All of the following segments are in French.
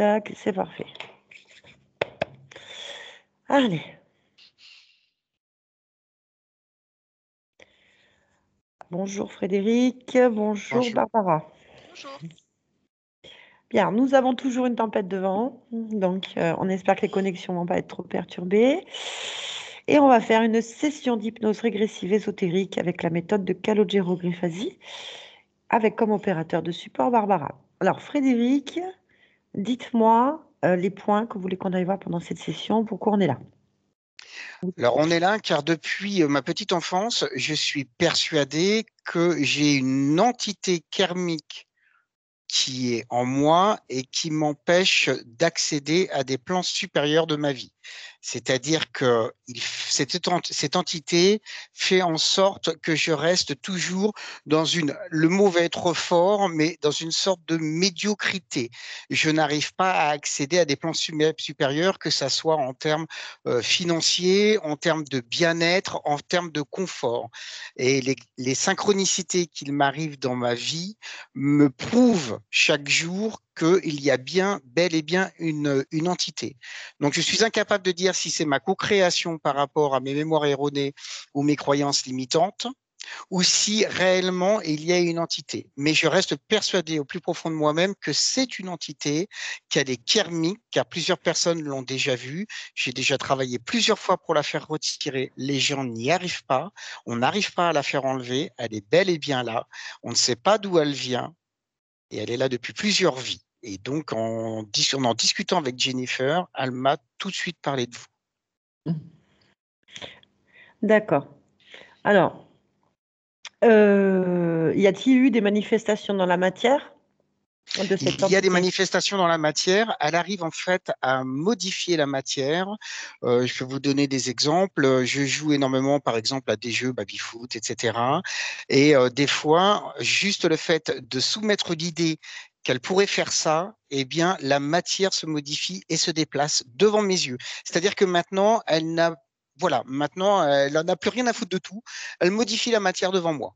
tac, c'est parfait. Allez. Bonjour Frédéric, bonjour Bonjour. Barbara. Bonjour. Bien, nous avons toujours une tempête de vent, donc on espère que les connexions vont pas être trop perturbées. Et on va faire une session d'hypnose régressive ésotérique avec la méthode de Calogero Griffasi, avec comme opérateur de support Barbara. Alors Frédéric, dites-moi les points que vous voulez qu'on aille voir pendant cette session, pourquoi on est là. Alors, on est là car depuis ma petite enfance, je suis persuadé que j'ai une entité karmique qui est en moi et qui m'empêche d'accéder à des plans supérieurs de ma vie. C'est-à-dire que cette entité fait en sorte que je reste toujours dans le mot va être fort, mais dans une sorte de médiocrité. Je n'arrive pas à accéder à des plans supérieurs, que ça soit en termes financiers, en termes de bien-être, en termes de confort. Et les synchronicités qu'il m'arrive dans ma vie me prouvent chaque jour qu'il y a bel et bien une entité. Donc, je suis incapable de dire si c'est ma co-création par rapport à mes mémoires erronées ou mes croyances limitantes, ou si réellement il y a une entité. Mais je reste persuadé au plus profond de moi-même que c'est une entité, qu'elle est karmique, car plusieurs personnes l'ont déjà vue. J'ai déjà travaillé plusieurs fois pour la faire retirer. Les gens n'y arrivent pas. On n'arrive pas à la faire enlever. Elle est bel et bien là. On ne sait pas d'où elle vient et elle est là depuis plusieurs vies. Et donc, en discutant avec Jennifer, elle m'a tout de suite parlé de vous. D'accord. Alors, y a-t-il eu des manifestations dans la matière de cette Il y a des entité? manifestations dans la matière. Elle arrive en fait à modifier la matière. Je peux vous donner des exemples. Je joue énormément, par exemple, à des jeux baby-foot, etc. Et des fois, juste le fait de soumettre l'idée qu'elle pourrait faire ça, eh bien, la matière se modifie et se déplace devant mes yeux. C'est-à-dire que maintenant, maintenant, elle n'a plus rien à foutre de tout. Elle modifie la matière devant moi.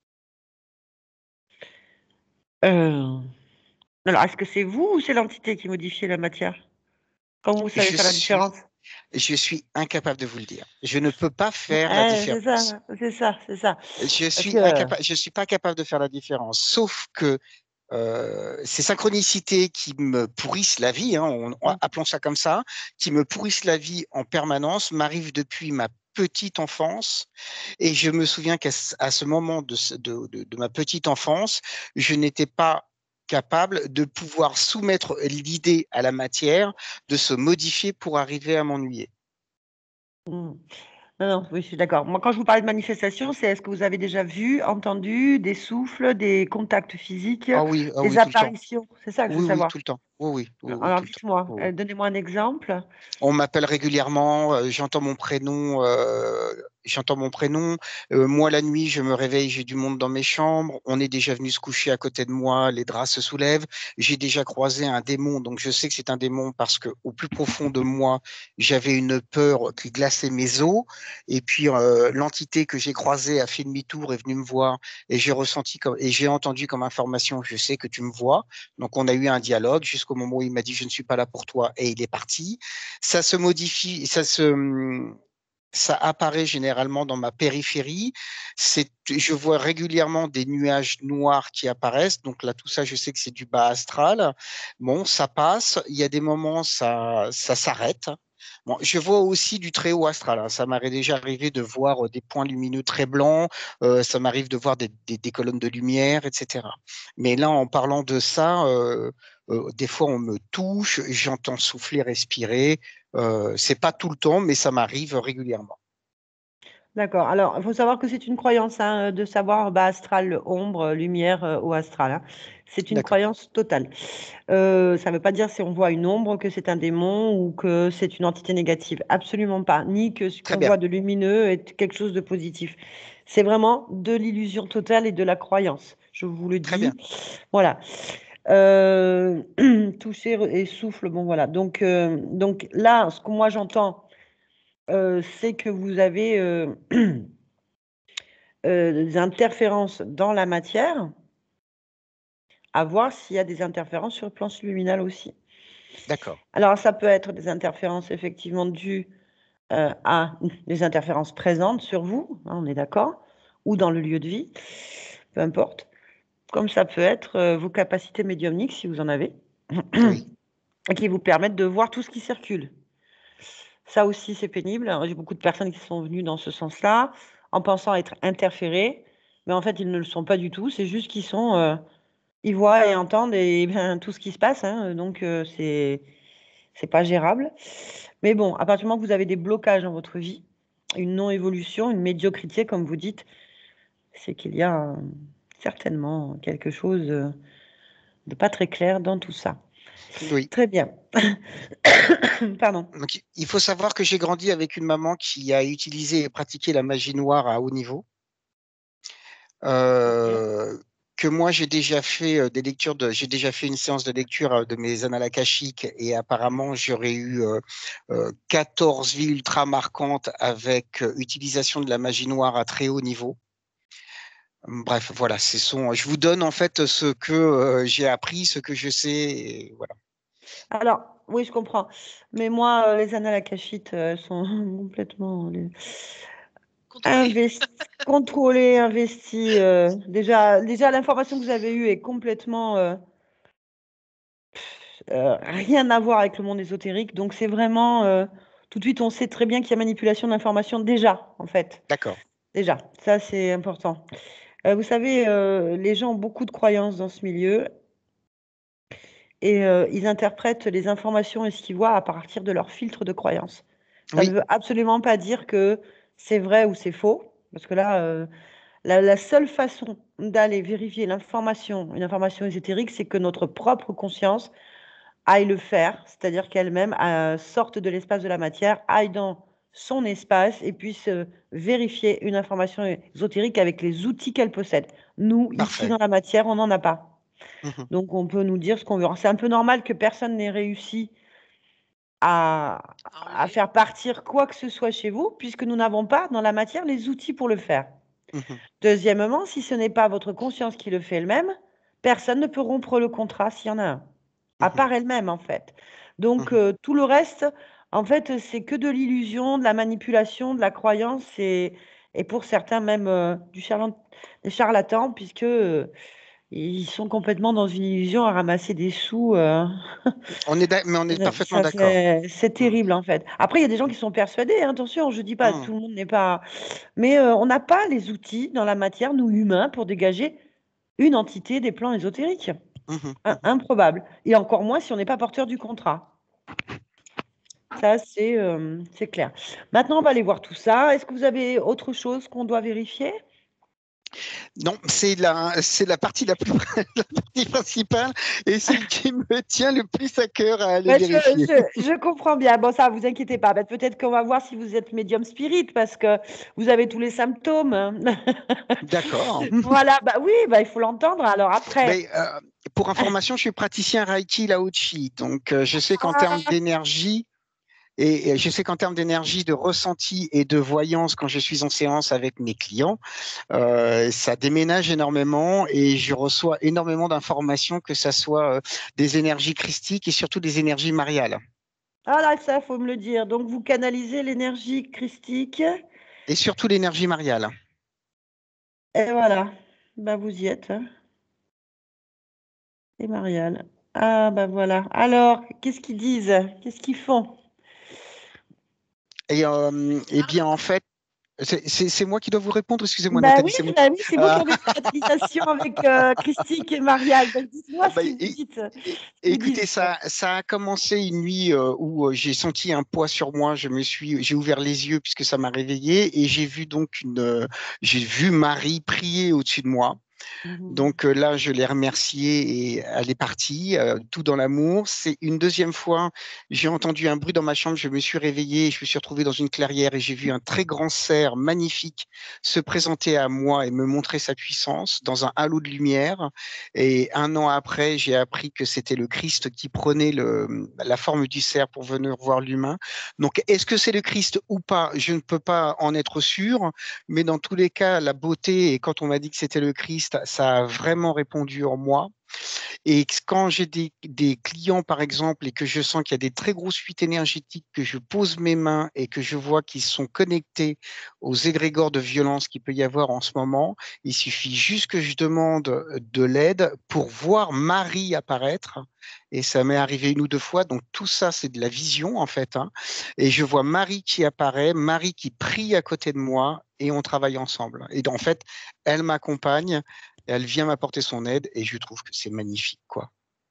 Euh, Alors, est-ce que c'est vous ou c'est l'entité qui modifie la matière? Comment vous savez Je faire la suis différence? Je suis incapable de vous le dire. Je ne peux pas faire la C'est différence. ça, c'est ça, c'est ça. Parce que, Je suis pas capable de faire la différence. Sauf que ces synchronicités qui me pourrissent la vie, hein, appelons ça comme ça, qui me pourrissent la vie en permanence, m'arrivent depuis ma petite enfance. Et je me souviens à ce moment de ma petite enfance, je n'étais pas capable de pouvoir soumettre l'idée à la matière, de se modifier pour arriver à m'ennuyer. hmm. Non, non, oui, je suis d'accord. Moi, quand je vous parlais de manifestation, c'est est-ce que vous avez déjà vu, entendu des souffles, des contacts physiques, Ah des oui, tout le temps. apparitions? C'est ça que je veux Oui, oui, savoir. tout le temps. Oui, oui, oui, oui, Alors, tout le temps. dites-moi, Oui, oui. donnez-moi un exemple. On m'appelle régulièrement, j'entends mon prénom. Moi, la nuit, je me réveille, j'ai du monde dans mes chambres. On est déjà venu se coucher à côté de moi, les draps se soulèvent. J'ai déjà croisé un démon, donc je sais que c'est un démon parce que au plus profond de moi, j'avais une peur qui glaçait mes os. Et puis l'entité que j'ai croisée a fait demi-tour, est venue me voir et j'ai entendu comme information, je sais que tu me vois. Donc on a eu un dialogue jusqu'au moment où il m'a dit je ne suis pas là pour toi et il est parti. Ça se modifie, ça apparaît généralement dans ma périphérie. Je vois régulièrement des nuages noirs qui apparaissent. Donc là, tout ça, je sais que c'est du bas astral. Bon, ça passe. Il y a des moments, ça s'arrête. Bon, je vois aussi du très haut astral, hein. Ça m'est déjà arrivé de voir des points lumineux très blancs. Ça m'arrive de voir des colonnes de lumière, etc. Mais là, en parlant de ça, des fois, on me touche, j'entends souffler, respirer. C'est pas tout le temps, mais ça m'arrive régulièrement. D'accord. Alors, il faut savoir que c'est une croyance, hein, de savoir bas astral, ombre, lumière, haut astral, hein. C'est une D'accord. croyance totale. Ça ne veut pas dire si on voit une ombre que c'est un démon ou que c'est une entité négative. Absolument pas. Ni que ce Très qu'on bien. voit de lumineux est quelque chose de positif. C'est vraiment de l'illusion totale et de la croyance. Je vous le Très bien. dis. Voilà. Euh, toucher et souffle, bon voilà. Donc là, ce que moi j'entends, c'est que vous avez des interférences dans la matière, à voir s'il y a des interférences sur le plan subliminal aussi. D'accord. Alors, ça peut être des interférences effectivement dues à des interférences présentes sur vous, hein, on est d'accord, ou dans le lieu de vie, peu importe. Comme ça peut être vos capacités médiumniques, si vous en avez, Oui. qui vous permettent de voir tout ce qui circule. Ça aussi, c'est pénible. Alors, j'ai beaucoup de personnes qui sont venues dans ce sens-là, en pensant être interférées, mais en fait, ils ne le sont pas du tout. C'est juste qu'ils sont, ils voient et entendent et ben, tout ce qui se passe, hein, donc c'est pas gérable. Mais bon, à partir du moment que vous avez des blocages dans votre vie, une non-évolution, une médiocrité, comme vous dites, c'est qu'il y a certainement quelque chose de pas très clair dans tout ça. Oui. Très bien. Pardon. Donc, il faut savoir que j'ai grandi avec une maman qui a utilisé et pratiqué la magie noire à haut niveau. Que moi j'ai déjà fait j'ai déjà fait une séance de lecture de mes annales akashiques et apparemment j'aurais eu 14 vies ultra marquantes avec utilisation de la magie noire à très haut niveau. Bref, voilà, je vous donne en fait ce que j'ai appris, ce que je sais, et voilà. Alors, oui, je comprends. Mais moi, les annales akashiques sont complètement contrôlées, investies. Déjà, l'information que vous avez eue est complètement rien à voir avec le monde ésotérique. Donc, c'est vraiment tout de suite, on sait très bien qu'il y a manipulation de l'information déjà, en fait. D'accord. Déjà, ça, c'est important. Vous savez, les gens ont beaucoup de croyances dans ce milieu et ils interprètent les informations et ce qu'ils voient à partir de leur filtre de croyances. Ça ne Oui, veut absolument pas dire que c'est vrai ou c'est faux, parce que là, la seule façon d'aller vérifier l'information, une information ésotérique, c'est que notre propre conscience aille le faire, c'est-à-dire qu'elle-même sorte de l'espace de la matière, aille dans son espace et puisse vérifier une information ésotérique avec les outils qu'elle possède. Nous, ici, parfait. dans la matière, on n'en a pas. Mhm, Donc, on peut nous dire ce qu'on veut. C'est un peu normal que personne n'ait réussi à, à faire partir quoi que ce soit chez vous, puisque nous n'avons pas dans la matière les outils pour le faire. mhm, Deuxièmement, si ce n'est pas votre conscience qui le fait elle-même, personne ne peut rompre le contrat s'il y en a un, à mhm, part elle-même en fait. Donc mhm. tout le reste, en fait, c'est que de l'illusion, de la manipulation, de la croyance et pour certains même des charlatans, puisque ils sont complètement dans une illusion à ramasser des sous. Mais on est parfaitement Ça, d'accord. c'est Mhm, terrible en fait. Après, il y a des gens qui sont persuadés, hein, attention, je dis pas, mhm, tout le monde n'est pas. Mais on n'a pas les outils dans la matière, nous humains, pour dégager une entité des plans ésotériques. mhm, mhm. Improbable. Et encore moins si on n'est pas porteur du contrat. Ça, c'est clair. Maintenant, on va aller voir tout ça. Est-ce que vous avez autre chose qu'on doit vérifier? Non, c'est la partie la plus, la partie principale et celle qui me tient le plus à cœur à aller Ben, vérifier. je comprends bien. Bon, ça, vous inquiétez pas. Ben, peut-être qu'on va voir si vous êtes médium spirit parce que vous avez tous les symptômes. D'accord. Voilà, bah oui, bah, il faut l'entendre. Alors après, Mais, pour information, je suis praticien Reiki Lao-Chi, donc je sais qu'en termes ah, d'énergie, et je sais qu'en termes d'énergie, de ressenti et de voyance, quand je suis en séance avec mes clients, ça déménage énormément et je reçois énormément d'informations, que ce soit des énergies christiques et surtout des énergies mariales. ah là, ça, faut me le dire. Donc, vous canalisez l'énergie christique Et surtout l'énergie mariale. et voilà. Bah, vous y êtes, hein. Et Marianne. Ah, bah voilà. Alors, qu'est-ce qu'ils disent? Qu'est-ce qu'ils font? Et bien, en fait, c'est moi qui dois vous répondre. Excusez-moi, Bah Nathalie, oui, c'est moi. bah oui, c'est vous qui Ah, avez fait la filiation avec Christique et Marianne. Donc, dites-moi ce bah, qu'ils vous dites. Ils vous disent. écoutez, ça a commencé une nuit où j'ai senti un poids sur moi. J'ai ouvert les yeux puisque ça m'a réveillé et j'ai vu donc j'ai vu Marie prier au-dessus de moi. Mhm. Donc là, je l'ai remerciée et elle est partie, tout dans l'amour. C'est une deuxième fois, j'ai entendu un bruit dans ma chambre, je me suis réveillé, je me suis retrouvé dans une clairière et j'ai vu un très grand cerf magnifique se présenter à moi et me montrer sa puissance dans un halo de lumière. Et un an après, j'ai appris que c'était le Christ qui prenait la forme du cerf pour venir voir l'humain. Donc, est-ce que c'est le Christ ou pas? Je ne peux pas en être sûr, mais dans tous les cas, la beauté, et quand on m'a dit que c'était le Christ, ça a vraiment répondu en moi. Et quand j'ai des clients, par exemple, et que je sens qu'il y a des très grosses fuites énergétiques, que je pose mes mains et que je vois qu'ils sont connectés aux égrégores de violence qu'il peut y avoir en ce moment, il suffit juste que je demande de l'aide pour voir Marie apparaître. Et ça m'est arrivé une ou deux fois. Donc tout ça, c'est de la vision, en fait, hein. Et je vois Marie qui apparaît, Marie qui prie à côté de moi et on travaille ensemble. Et en fait, elle m'accompagne, elle vient m'apporter son aide et je trouve que c'est magnifique, quoi.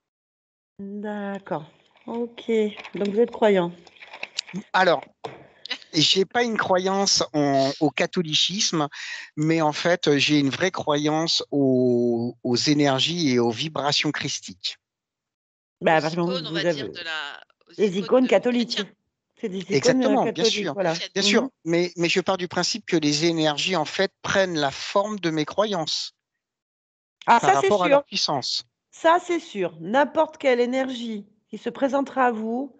D'accord. Ok. Donc vous êtes croyant. Alors, j'ai pas une croyance au catholicisme, mais en fait, j'ai une vraie croyance aux énergies et aux vibrations christiques. Bah, Aux à partir du moment icônes, où on va vous dire, avez aux les icônes icônes catholiques. chrétiens. C'est des icônes Exactement, bien catholiques, sûr, voilà. bien sûr. Mais je pars du principe que les énergies, en fait, prennent la forme de mes croyances Ah, par ça c'est rapport à leur sûr. puissance. Ça c'est sûr. N'importe quelle énergie qui se présentera à vous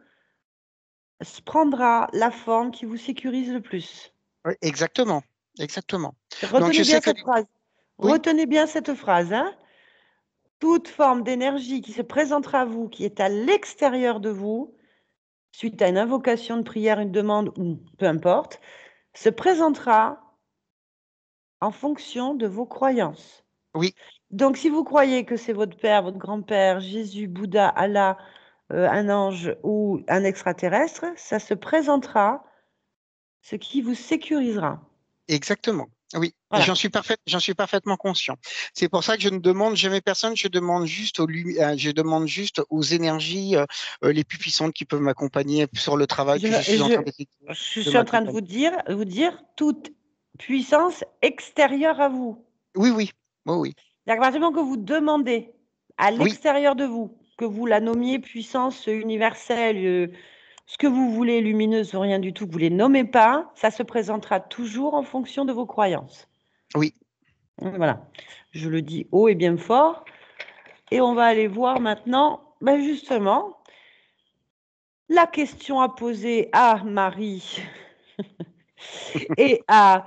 prendra la forme qui vous sécurise le plus. Oui, exactement, exactement. Donc, je Retenez bien sais que, cette phrase. oui, Retenez bien cette phrase, hein. Toute forme d'énergie qui se présentera à vous, qui est à l'extérieur de vous, suite à une invocation de prière, une demande ou peu importe, se présentera en fonction de vos croyances. oui, Donc, si vous croyez que c'est votre père, votre grand-père, Jésus, Bouddha, Allah, un ange ou un extraterrestre, ça se présentera, ce qui vous sécurisera. exactement. Oui, et Voilà. j'en suis parfaitement conscient. C'est pour ça que je ne demande jamais personne, je demande juste aux énergies les plus puissantes qui peuvent m'accompagner sur le travail Je, que je suis en je, train d'effectuer, je de suis en train de m'accompagner. vous dire toute puissance extérieure à vous. Oui, oui, oui, oui, C'est-à-dire qu'à partir du moment que vous demandez à oui, l'extérieur de vous, que vous la nommiez puissance universelle, ce que vous voulez, lumineuse ou rien du tout, que vous ne les nommez pas, ça se présentera toujours en fonction de vos croyances. oui. Voilà. Je le dis haut et bien fort. Et on va aller voir maintenant, ben justement, la question à poser à Marie et à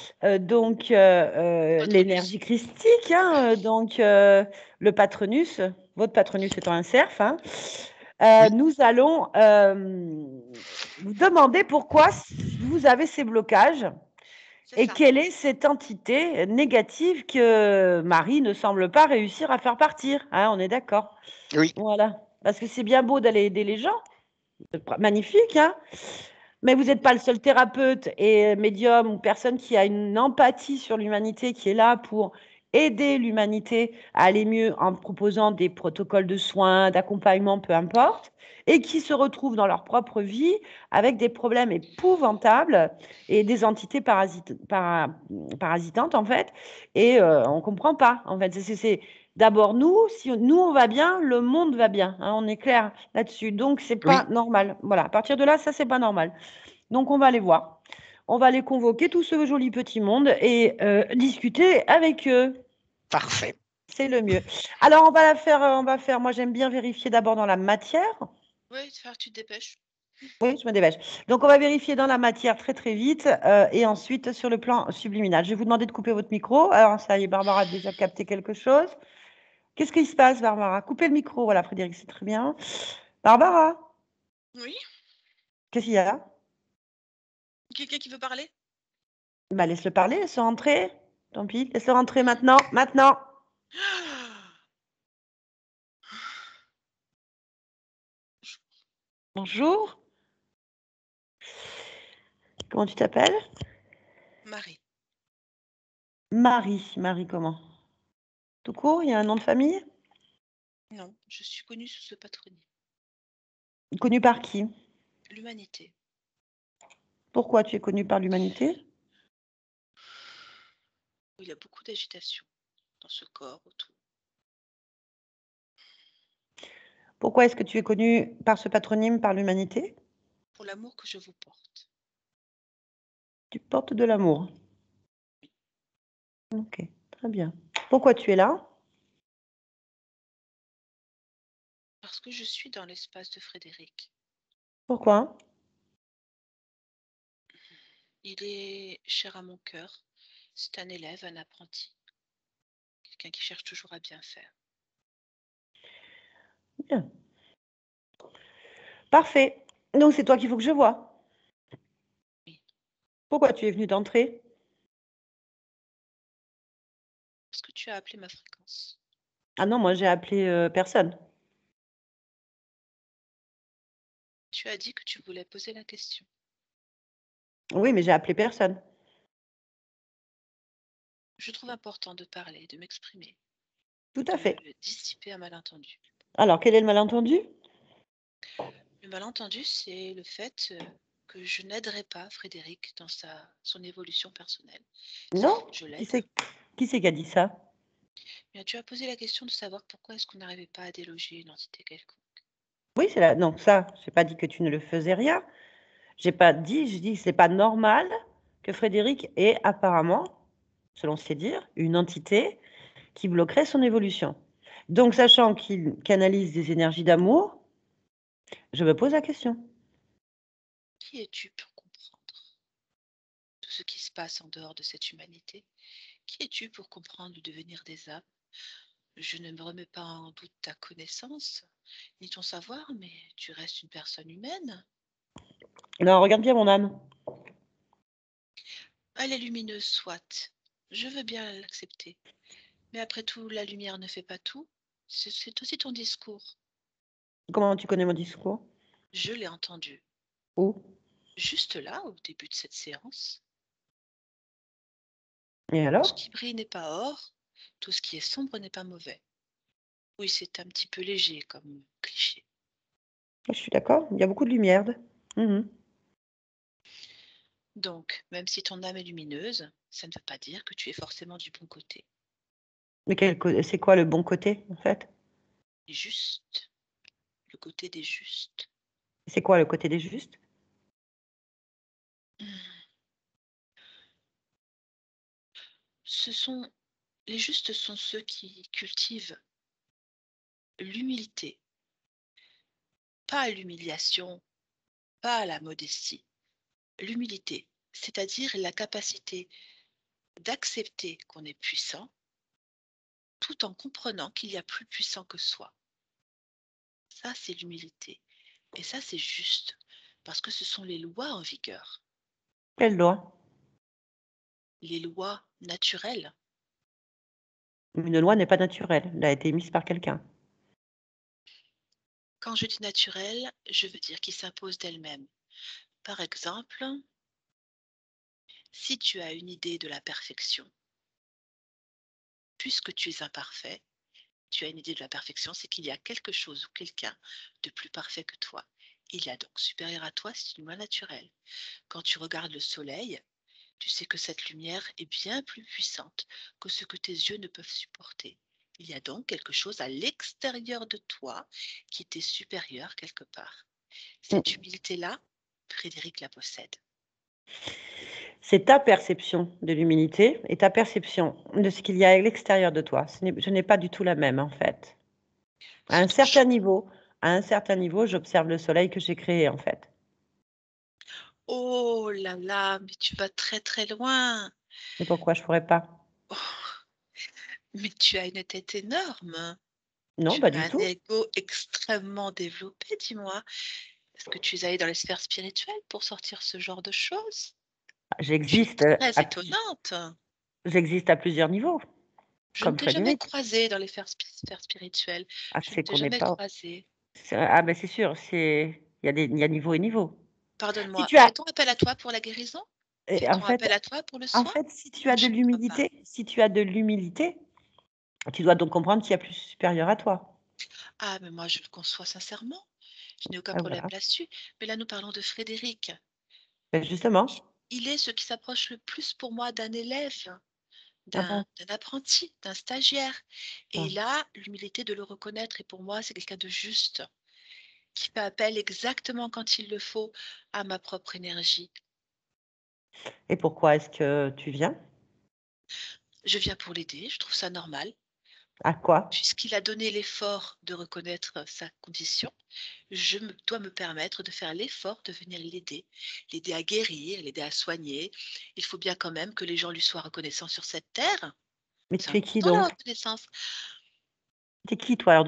Patronus. l'énergie christique, hein, le patronus, votre patronus étant un cerf, hein, Oui, nous allons vous demander pourquoi vous avez ces blocages C'est et ça. quelle est cette entité négative que Marie ne semble pas réussir à faire partir. Hein, on est d'accord. oui, Voilà. Parce que c'est bien beau d'aller aider les gens, c'est magnifique, hein, mais vous n'êtes pas le seul thérapeute et médium ou personne qui a une empathie sur l'humanité, qui est là pour aider l'humanité à aller mieux en proposant des protocoles de soins, d'accompagnement, peu importe, et qui se retrouvent dans leur propre vie avec des problèmes épouvantables et des entités parasitantes, en fait, et on ne comprend pas, en fait. C'est d'abord nous, si nous on va bien, le monde va bien, hein, on est clair là-dessus. Donc c'est pas oui, normal. Voilà, à partir de là, ça c'est pas normal. Donc on va les voir. On va les convoquer, tout ce joli petit monde, et discuter avec eux. parfait. C'est le mieux. Alors on va faire. Moi j'aime bien vérifier d'abord dans la matière. Oui, tu te dépêches. Oui, je me dépêche. Donc on va vérifier dans la matière très très vite et ensuite sur le plan subliminal. Je vais vous demander de couper votre micro. Alors ça y est, Barbara a déjà capté quelque chose. Qu'est-ce qui se passe, Barbara? Coupez le micro. Voilà, Frédéric, c'est très bien. Barbara, Oui. qu'est-ce qu'il y a? Quelqu'un qui veut parler? Bah, laisse-le parler, laisse-le rentrer. Tant pis, laisse-le rentrer maintenant. Maintenant. Bonjour. Comment tu t'appelles? Marie. Marie. Marie comment? Tout court, il y a un nom de famille? Non, je suis connue sous ce patronyme. Connu par qui? L'humanité. Pourquoi tu es connu par l'humanité? Il y a beaucoup d'agitation dans ce corps autour. Pourquoi est-ce que tu es connu par ce patronyme par l'humanité? Pour l'amour que je vous porte. Tu portes de l'amour. Ok, très bien. Pourquoi tu es là? Parce que je suis dans l'espace de Frédéric. Pourquoi? Il est cher à mon cœur. C'est un élève, un apprenti. Quelqu'un qui cherche toujours à bien faire. Bien. Parfait. Donc, c'est toi qu'il faut que je vois. Oui. Pourquoi tu es venu d'entrer? Est-ce que tu as appelé ma fréquence? Ah non, moi, j'ai appelé personne. Tu as dit que tu voulais poser la question. Oui, mais j'ai appelé personne. Je trouve important de parler, de m'exprimer, Tout à de fait. dissiper un malentendu. Alors, quel est le malentendu? Le malentendu, c'est le fait que je n'aiderai pas Frédéric dans son évolution personnelle. Non? Je Qui l'aide. c'est qui a dit ça? Mais tu as posé la question de savoir pourquoi est-ce qu'on n'arrivait pas à déloger une entité quelconque. Oui, c'est la non, ça, j'ai pas dit que tu ne le faisais rien. J'ai pas dit je dis que c'est pas normal que Frédéric ait apparemment, selon ses dires, une entité qui bloquerait son évolution. Donc, sachant qu'il canalise des énergies d'amour, je me pose la question. Qui es-tu pour comprendre tout ce qui se passe en dehors de cette humanité? Qui es-tu pour comprendre le devenir des âmes? Je ne me remets pas en doute ta connaissance, ni ton savoir, mais tu restes une personne humaine. Non, regarde bien mon âme. Elle est lumineuse, soit. Je veux bien l'accepter. Mais après tout, la lumière ne fait pas tout. C'est aussi ton discours. Comment tu connais mon discours? Je l'ai entendu. Où? Juste là, au début de cette séance. Et Tout ce alors? qui brille n'est pas or, tout ce qui est sombre n'est pas mauvais. Oui, c'est un petit peu léger comme cliché. Je suis d'accord, il y a beaucoup de lumière. Mhm. Donc, même si ton âme est lumineuse, ça ne veut pas dire que tu es forcément du bon côté. Mais c'est quoi le bon côté, en fait? Juste, le côté des justes. C'est quoi le côté des justes? Les justes sont ceux qui cultivent l'humilité, pas l'humiliation, pas la modestie. L'humilité, c'est-à-dire la capacité d'accepter qu'on est puissant tout en comprenant qu'il y a plus puissant que soi. Ça, c'est l'humilité. Et ça, c'est juste, parce que ce sont les lois en vigueur, Quelle loi? les lois naturelles. Une loi n'est pas naturelle, elle a été émise par quelqu'un. Quand je dis naturel, je veux dire qui s'impose d'elle-même. Par exemple, si tu as une idée de la perfection, puisque tu es imparfait, tu as une idée de la perfection, c'est qu'il y a quelque chose ou quelqu'un de plus parfait que toi. Il y a donc supérieur à toi, c'est une loi naturelle. Quand tu regardes le soleil, tu sais que cette lumière est bien plus puissante que ce que tes yeux ne peuvent supporter. Il y a donc quelque chose à l'extérieur de toi qui t'est supérieur quelque part. Cette humilité-là, Frédéric la possède. C'est ta perception de l'humilité et ta perception de ce qu'il y a à l'extérieur de toi. Je n'ai pas du tout la même, en fait. À un certain niveau, j'observe le soleil que j'ai créé, en fait. Oh là là, mais tu vas très très loin. Et pourquoi je pourrais pas? Oh, mais tu as une tête énorme. Non, Tu pas as du un tout. ego extrêmement développé, dis-moi. Est-ce que tu es allé dans les sphères spirituelles pour sortir ce genre de choses? Tu es J'existe très à, étonnante. j'existe à plusieurs niveaux, Je ne comme t'ai jamais Frédéric. croisée dans les sphères spirituelles. Ah, Je ne c'est t'ai qu'on n'est jamais pas. croisée. Ah, ben c'est sûr, il y a niveau et niveau. Si Pardonne-moi, tu as, fait-on appel à toi pour la guérison? et Fait-on appel à toi pour le en soin? fait, si tu as de Je ne crois pas. l'humilité, tu dois donc comprendre qu'il y a plus supérieur à toi. Ah, mais moi, je le conçois sincèrement. Je n'ai aucun Ah, problème voilà. là-dessus. Mais là, nous parlons de Frédéric. Ben Il justement. il est ce qui s'approche le plus pour moi d'un élève, Ah d'un bon? apprenti, d'un stagiaire. Et Ah. il a l'humilité de le reconnaître. Et pour moi, c'est quelqu'un de juste, qui fait appel exactement quand il le faut à ma propre énergie. Et pourquoi est-ce que tu viens? Je viens pour l'aider, je trouve ça normal. À quoi? Puisqu'il a donné l'effort de reconnaître sa condition, dois me permettre de faire l'effort de venir l'aider à guérir, l'aider à soigner. Il faut bien quand même que les gens lui soient reconnaissants sur cette terre. Mais C'est tu es qui important la donc? reconnaissance. Tu es qui toi alors du coup?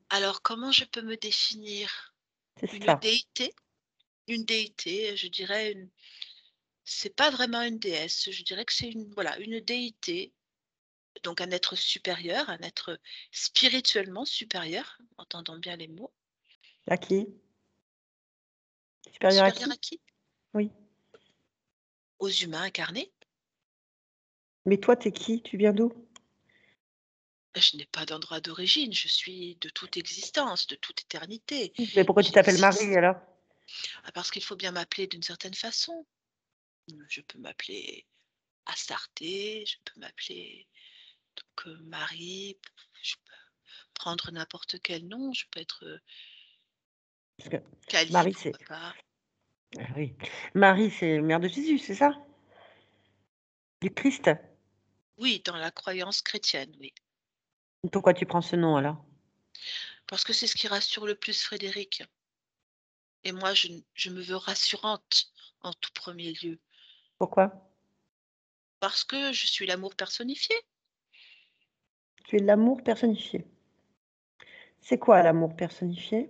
Alors, comment je peux me définir? C'est Une ça. déité? Une déité, je dirais c'est pas vraiment une déesse, je dirais que c'est une déité, donc un être supérieur, un être spirituellement supérieur, entendons bien les mots. À qui? Supérieur à Supérieur qui? à qui? Oui. Aux humains incarnés. Mais toi, tu es qui? Tu viens d'où? Je n'ai pas d'endroit d'origine, je suis de toute existence, de toute éternité. Mais pourquoi tu t'appelles Marie J'existe. alors? Ah, parce qu'il faut bien m'appeler d'une certaine façon. Je peux m'appeler Astarté, je peux m'appeler donc Marie, je peux prendre n'importe quel nom, je peux être, Parce que Kali, Marie, c'est pourquoi pas. ah oui. Marie, c'est mère de Jésus, c'est ça? Du Christ? Oui, dans la croyance chrétienne, oui. Pourquoi tu prends ce nom alors? Parce que c'est ce qui rassure le plus Frédéric et moi je me veux rassurante en tout premier lieu, Pourquoi? parce que je suis l'amour personnifié. Tu es l'amour personnifié. C'est quoi l'amour personnifié?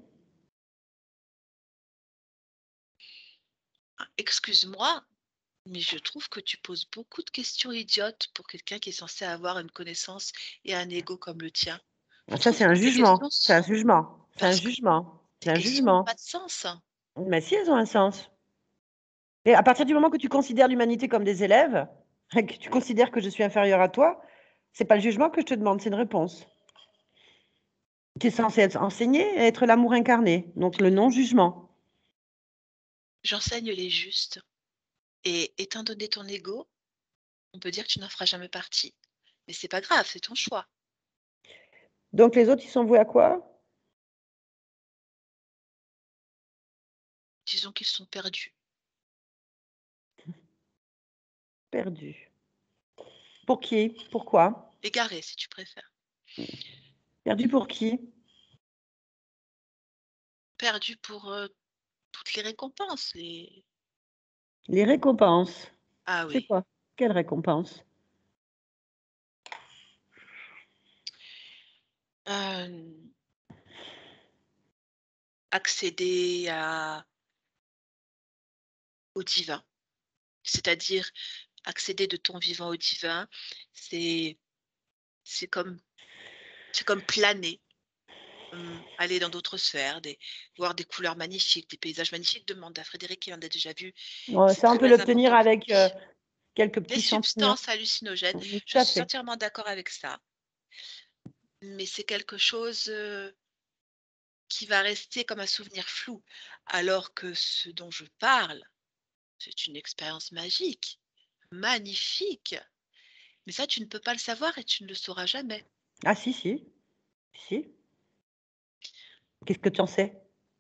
Ah, excuse-moi, mais je trouve que tu poses beaucoup de questions idiotes pour quelqu'un qui est censé avoir une connaissance et un ego comme le tien. Je Ah, ça, trouve c'est un que tes questions jugement. C'est un jugement. C'est un parce que jugement. tes C'est un questions n'ont jugement. pas de sens. Mais si, elles ont un sens. Et à partir du moment que tu considères l'humanité comme des élèves, et que tu considères que je suis inférieure à toi, c'est pas le jugement que je te demande, c'est une réponse. Tu es censé être enseigné et être l'amour incarné, donc le non-jugement. J'enseigne les justes et étant donné ton ego, on peut dire que tu n'en feras jamais partie. Mais c'est pas grave, c'est ton choix. Donc les autres, ils sont voués à quoi? Disons qu'ils sont perdus. Perdus. Pour qui? Pourquoi? Égarés, si tu préfères. Perdus pour qui? Perdus pour, toutes les récompenses, Les récompenses. ah C'est oui, quoi? Quelles récompenses? hem, accéder au divin, c'est-à-dire accéder de ton vivant au divin, c'est c'est comme c'est comme planer, aller dans d'autres sphères, voir des couleurs magnifiques, des paysages magnifiques. Demande à Frédéric, il en a déjà vu. C'est Ça, on peut très l'obtenir important pour avec lui. quelques Les petits champignons. substances hallucinogènes, Tout je à suis fait. entièrement d'accord avec ça, mais c'est quelque chose, qui va rester comme un souvenir flou, alors que ce dont je parle, c'est une expérience magique, magnifique, mais ça, tu ne peux pas le savoir et tu ne le sauras jamais. Ah si, si, si. Qu'est-ce que tu en sais?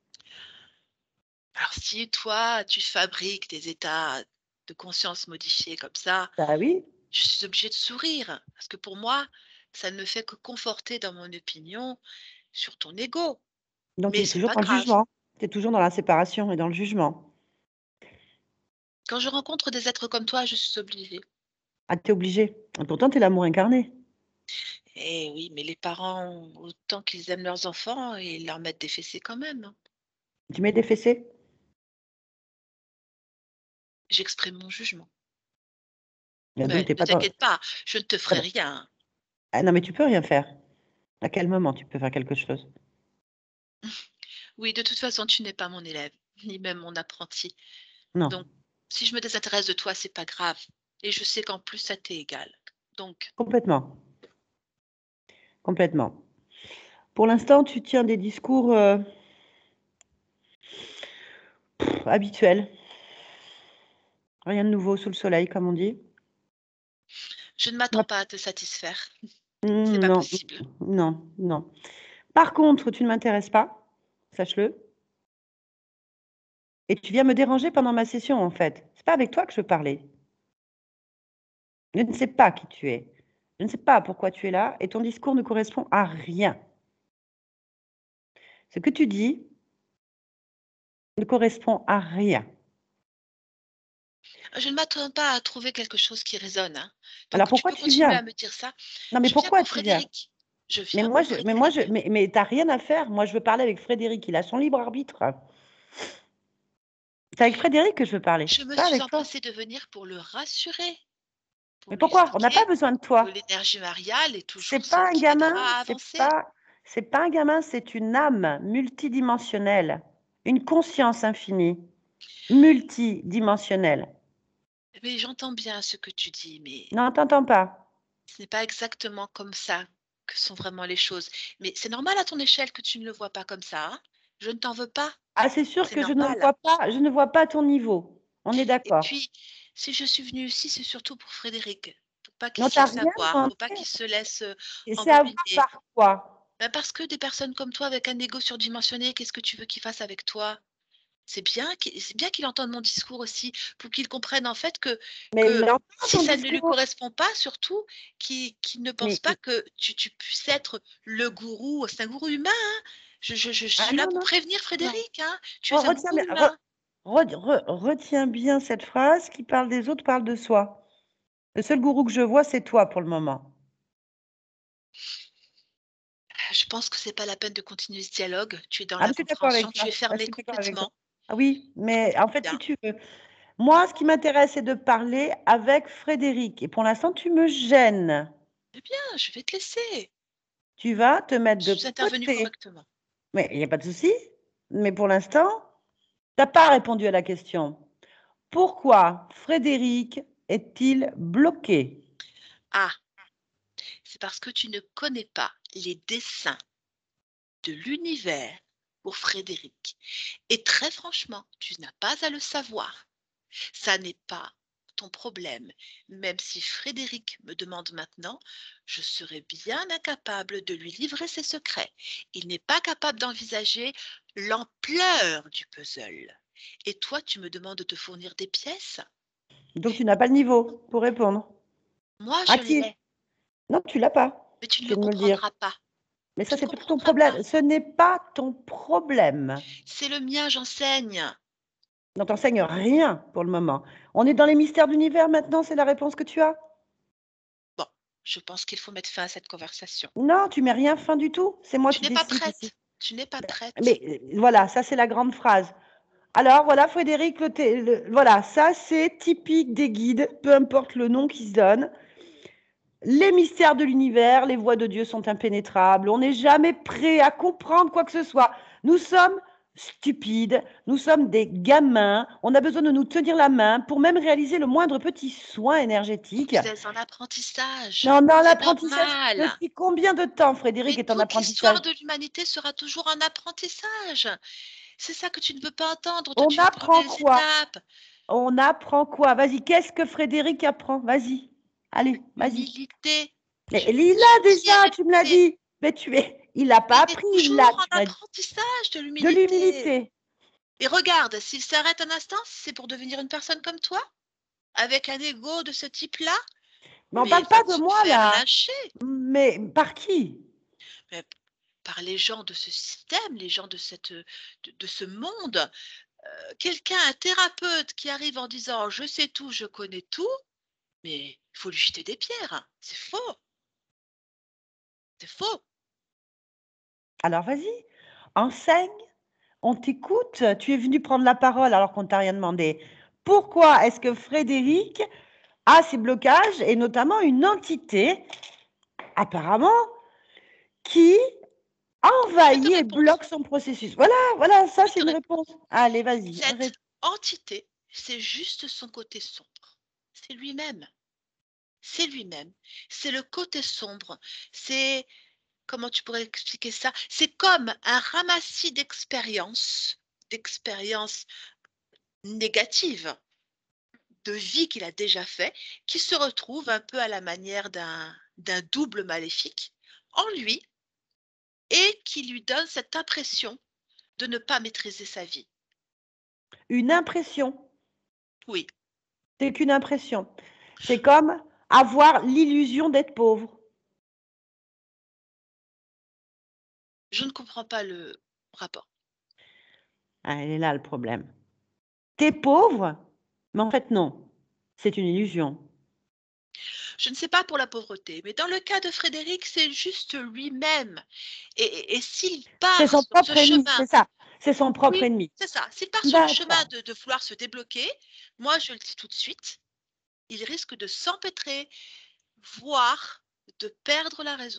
Alors si toi, tu fabriques des états de conscience modifiés comme ça, Bah oui, je suis obligée de sourire parce que pour moi, ça ne me fait que conforter dans mon opinion sur ton ego, donc tu mais es c'est toujours pas dans le grave. jugement. Tu es toujours dans la séparation et dans le jugement. Quand je rencontre des êtres comme toi, je suis obligée. Ah, tu es obligé. Et pourtant, tu es l'amour incarné. Eh oui, mais les parents, autant qu'ils aiment leurs enfants, ils leur mettent des fessées quand même, hein. Tu mets des fessées? J'exprime mon jugement. Ah, donc Mais tu es ne pas dans t'inquiète pas, je ne te ah ferai bah rien. ah non, mais tu peux rien faire. À quel moment tu peux faire quelque chose? Oui, de toute façon, tu n'es pas mon élève, ni même mon apprenti. Non, Donc, si je me désintéresse de toi, c'est pas grave. Et je sais qu'en plus, ça t'est égal. Donc, complètement, complètement. Pour l'instant, tu tiens des discours, habituels. Rien de nouveau sous le soleil, comme on dit. je ne m'attends Ouais. pas à te satisfaire. C'est pas Non, possible. non, non. Par contre, tu ne m'intéresses pas, sache-le, et tu viens me déranger pendant ma session, en fait. C'est pas avec toi que je veux parler. Je ne sais pas qui tu es. Je ne sais pas pourquoi tu es là et ton discours ne correspond à rien. Ce que tu dis ne correspond à rien. Je ne m'attends pas à trouver quelque chose qui résonne, hein. Alors Donc, tu pourquoi peux tu continuer viens? à me dire ça. Non, mais Je viens pourquoi pour tu viens? Frédéric. Je Mais viens moi, pour mais Frédéric. mais t'as rien à faire. Moi, je veux parler avec Frédéric. Il a son libre arbitre. C'est avec Frédéric que je veux parler, Je me pas suis avec toi. empressée de venir pour le rassurer, pour Mais lui pourquoi? On n'a pas expliquer besoin de que toi. l'énergie mariale est C'est toujours pas celle un qui gamin, l'aidera à avancer. c'est pas un gamin, c'est une âme multidimensionnelle, une conscience infinie, multidimensionnelle. Mais j'entends bien ce que tu dis, mais Non, t'entends pas. ce n'est pas exactement comme ça que sont vraiment les choses. Mais c'est normal à ton échelle que tu ne le vois pas comme ça, hein. Je ne t'en veux pas, Ah, c'est sûr c'est que normal. je ne vois pas ton niveau. On est Et d'accord. puis, si je suis venue ici, c'est surtout pour Frédéric, pour pas qu'il Non, se t'as laisse rien avoir, demandé. pour pas qu'il se laisse Et c'est à voir embobiner. par quoi? Ben parce que des personnes comme toi avec un ego surdimensionné, qu'est-ce que tu veux qu'il fasse avec toi? C'est bien qu'il entende mon discours aussi, pour qu'il comprenne en fait Mais il que entend si ton ça ne lui discours. correspond pas, surtout, qu'il ne pense Mais pas que tu puisses être le gourou. C'est un gourou humain, hein. Je ah suis là non, pour non, prévenir non. Frédéric, hein. Tu es un Retiens gourou bien, humain. retiens bien cette phrase: qui parle des autres parle de soi. Le seul gourou que je vois, c'est toi pour le moment. Je pense que c'est pas la peine de continuer ce dialogue. Tu es dans Ah, mais je suis d'accord l'incompréhension, avec tu toi. es Ah, je fermé suis d'accord avec toi. complètement. Ah oui, Je mais en comprends fait, si bien. tu veux, moi, ce qui m'intéresse, c'est de parler avec Frédéric. Et pour l'instant, tu me gênes. Eh bien, je vais te laisser. Tu vas te mettre Je de suis intervenue côté. correctement. Mais il n'y a pas de souci. Mais pour l'instant, tu n'as pas répondu à la question. Pourquoi Frédéric est-il bloqué? Ah, c'est parce que tu ne connais pas les desseins de l'univers pour Frédéric. Et très franchement, tu n'as pas à le savoir. Ça n'est pas ton problème. Même si Frédéric me demande maintenant, je serais bien incapable de lui livrer ses secrets. Il n'est pas capable d'envisager l'ampleur du puzzle. Et toi, tu me demandes de te fournir des pièces? Donc, tu n'as pas le niveau pour répondre. Moi, À je qui? l'ai, Non, tu l'as pas. mais tu Tu ne le viens de me le dire. comprendras pas. Mais Tu ça, ne c'est pas ton comprendras pas. problème. Ce n'est pas ton problème. C'est le mien, j'enseigne. Non, t'enseignes rien pour le moment. On est dans les mystères d'univers maintenant, c'est la réponse que tu as? Bon, je pense qu'il faut mettre fin à cette conversation. Non, tu mets rien fin du tout. C'est moi Tu qui n'es pas décide ici. prête. Tu n'es pas prête. Mais voilà, ça c'est la grande phrase. Alors voilà, Frédéric, voilà, ça c'est typique des guides, peu importe le nom qu'ils se donnent. Les mystères de l'univers, les voies de Dieu sont impénétrables. On n'est jamais prêt à comprendre quoi que ce soit. Nous sommes stupides, nous sommes des gamins. On a besoin de nous tenir la main pour même réaliser le moindre petit soin énergétique. Tu es en apprentissage. Non, dans C'est l'apprentissage, normal. depuis combien de temps Mais Frédéric est en toute apprentissage? l'histoire de l'humanité sera toujours un apprentissage. C'est ça que tu ne veux pas entendre. Toi, On tu veux apprend brûler les quoi? étapes. On apprend quoi? Vas-y, qu'est-ce que Frédéric apprend? Vas-y, allez, vas-y. L'humilité. Mais Je il suis l'a déjà, tu me l'as humilité. dit. Mais il n'a pas Il est appris, il l'a, toujours tu en m'as dit. apprentissage de De l'humilité. l'humilité. Et regarde, s'il s'arrête un instant, c'est pour devenir une personne comme toi, avec un ego de ce type-là, Mais on mais il parle va pas de se moi faire là. lyncher. Mais par qui? Mais par les gens de ce système, les gens de ce monde. Quelqu'un, un thérapeute qui arrive en disant: «Je sais tout, je connais tout», mais il faut lui jeter des pierres, hein. C'est faux, c'est faux. Alors vas-y, enseigne, on t'écoute. Tu es venu prendre la parole alors qu'on t'a rien demandé. Pourquoi est-ce que Frédéric a ces blocages et notamment une entité, apparemment, qui Je vais te envahit et répondre, bloque son processus? Voilà, voilà, je ça vais c'est te une répondre. réponse. Allez, vas-y. Cette entité, c'est juste son côté sombre. C'est lui-même, c'est lui-même. C'est le côté sombre. C'est comment tu pourrais expliquer ça? C'est comme un ramassis d'expériences négatives, de vie qu'il a déjà fait, qui se retrouve un peu à la manière d'un double maléfique en lui et qui lui donne cette impression de ne pas maîtriser sa vie. Une impression. Oui, C'est qu'une impression. C'est comme avoir l'illusion d'être pauvre. je ne comprends pas le rapport. Ah, elle est là le problème. T'es pauvre, mais en fait non. C'est une illusion. Je ne sais pas pour la pauvreté, mais dans le cas de Frédéric, c'est juste lui-même. Et s'il C'est part son sur ce propre ennemi, chemin, c'est ça. C'est son propre oui, ennemi. c'est ça. S'il part sur le chemin D'accord. de vouloir se débloquer, moi je le dis tout de suite, il risque de s'empêtrer, voire de perdre la raison.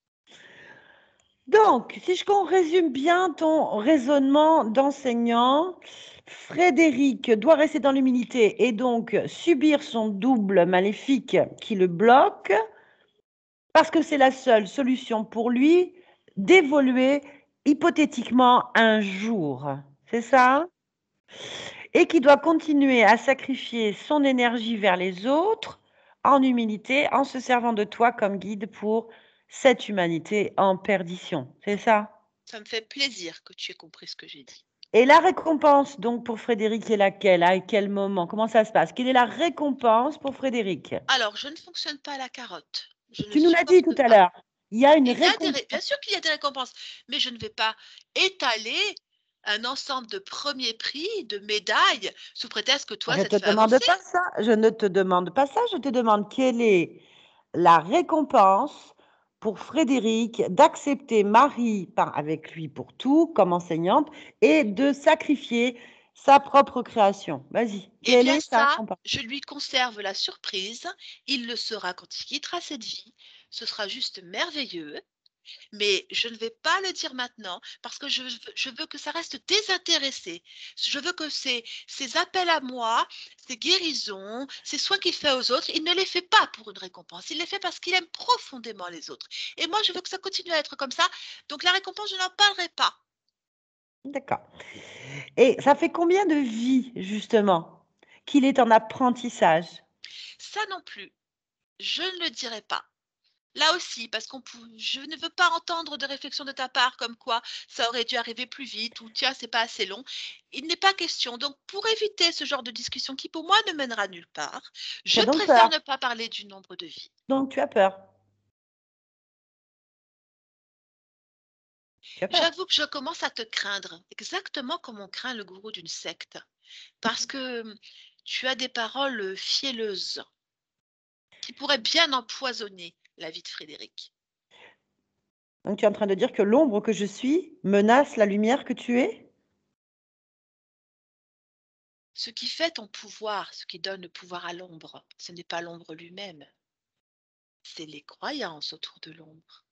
Donc, si on résume bien ton raisonnement d'enseignant, Frédéric doit rester dans l'humilité et donc subir son double maléfique qui le bloque parce que c'est la seule solution pour lui d'évoluer hypothétiquement un jour. C'est ça? Et qui doit continuer à sacrifier son énergie vers les autres en humilité, en se servant de toi comme guide pour cette humanité en perdition. C'est ça? Ça me fait plaisir que tu aies compris ce que j'ai dit. Et la récompense, donc, pour Frédéric est laquelle? À quel moment? Comment ça se passe? Quelle est la récompense pour Frédéric? Alors, je ne fonctionne pas à la carotte. Je ne Tu nous l'as dit supporte tout à pas. l'heure. Il y a une Il y a récompense. bien sûr qu'il y a des récompenses, mais je ne vais pas étaler un ensemble de premiers prix, de médailles, sous prétexte que toi, Je ça te te fait demande avancer. pas ça. Je ne te demande pas ça. Je te demande quelle est la récompense pour Frédéric d'accepter Marie avec lui pour tout comme enseignante et de sacrifier sa propre création. Vas-y, Eh quelle bien est sa ça, récompense? je lui conserve la surprise. Il le saura quand il quittera cette vie. Ce sera juste merveilleux. Mais je ne vais pas le dire maintenant parce que je veux que ça reste désintéressé. Je veux que ces appels à moi, ces guérisons, ces soins qu'il fait aux autres, il ne les fait pas pour une récompense. Il les fait parce qu'il aime profondément les autres. Et moi, je veux que ça continue à être comme ça. Donc la récompense, je n'en parlerai pas. D'accord. Et ça fait combien de vies, justement, qu'il est en apprentissage? Ça non plus, je ne le dirai pas. Là aussi, parce je ne veux pas entendre de réflexion de ta part comme quoi ça aurait dû arriver plus vite ou tiens, c'est pas assez long. Il n'est pas question. Donc, pour éviter ce genre de discussion qui, pour moi, ne mènera nulle part, Tu je as donc préfère peur. ne pas parler du nombre de vies. Donc tu as peur. Tu as peur. J'avoue que je commence à te craindre, exactement comme on craint le gourou d'une secte, parce que tu as des paroles fielleuses qui pourraient bien empoisonner la vie de Frédéric. Donc tu es en train de dire que l'ombre que je suis menace la lumière que tu es? Ce qui fait ton pouvoir, ce qui donne le pouvoir à l'ombre, ce n'est pas l'ombre lui-même, c'est les croyances autour de l'ombre.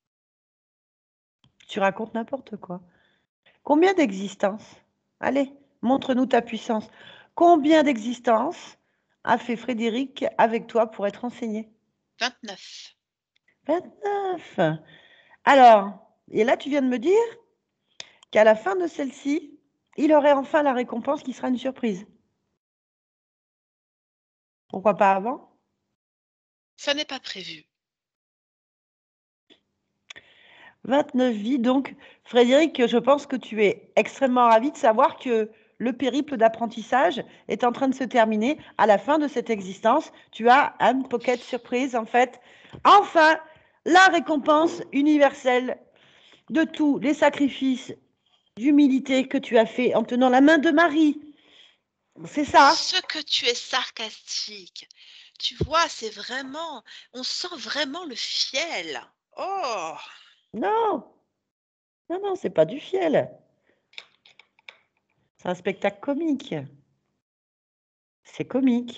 Tu racontes n'importe quoi. Combien d'existences? Allez, montre-nous ta puissance. Combien d'existences a fait Frédéric avec toi pour être enseigné? 29. 29. Alors, et là tu viens de me dire qu'à la fin de celle-ci, il aurait enfin la récompense qui sera une surprise. Pourquoi pas avant? Ça n'est pas prévu. 29 vies, donc Frédéric, je pense que tu es extrêmement ravi de savoir que le périple d'apprentissage est en train de se terminer. À la fin de cette existence, tu as un pocket surprise, en fait. Enfin, la récompense universelle de tous les sacrifices d'humilité que tu as fait en tenant la main de Marie. C'est ça? Ce que tu es sarcastique. Tu vois, c'est vraiment, on sent vraiment le fiel. Oh, Non, non, non, c'est pas du fiel. C'est un spectacle comique. C'est comique.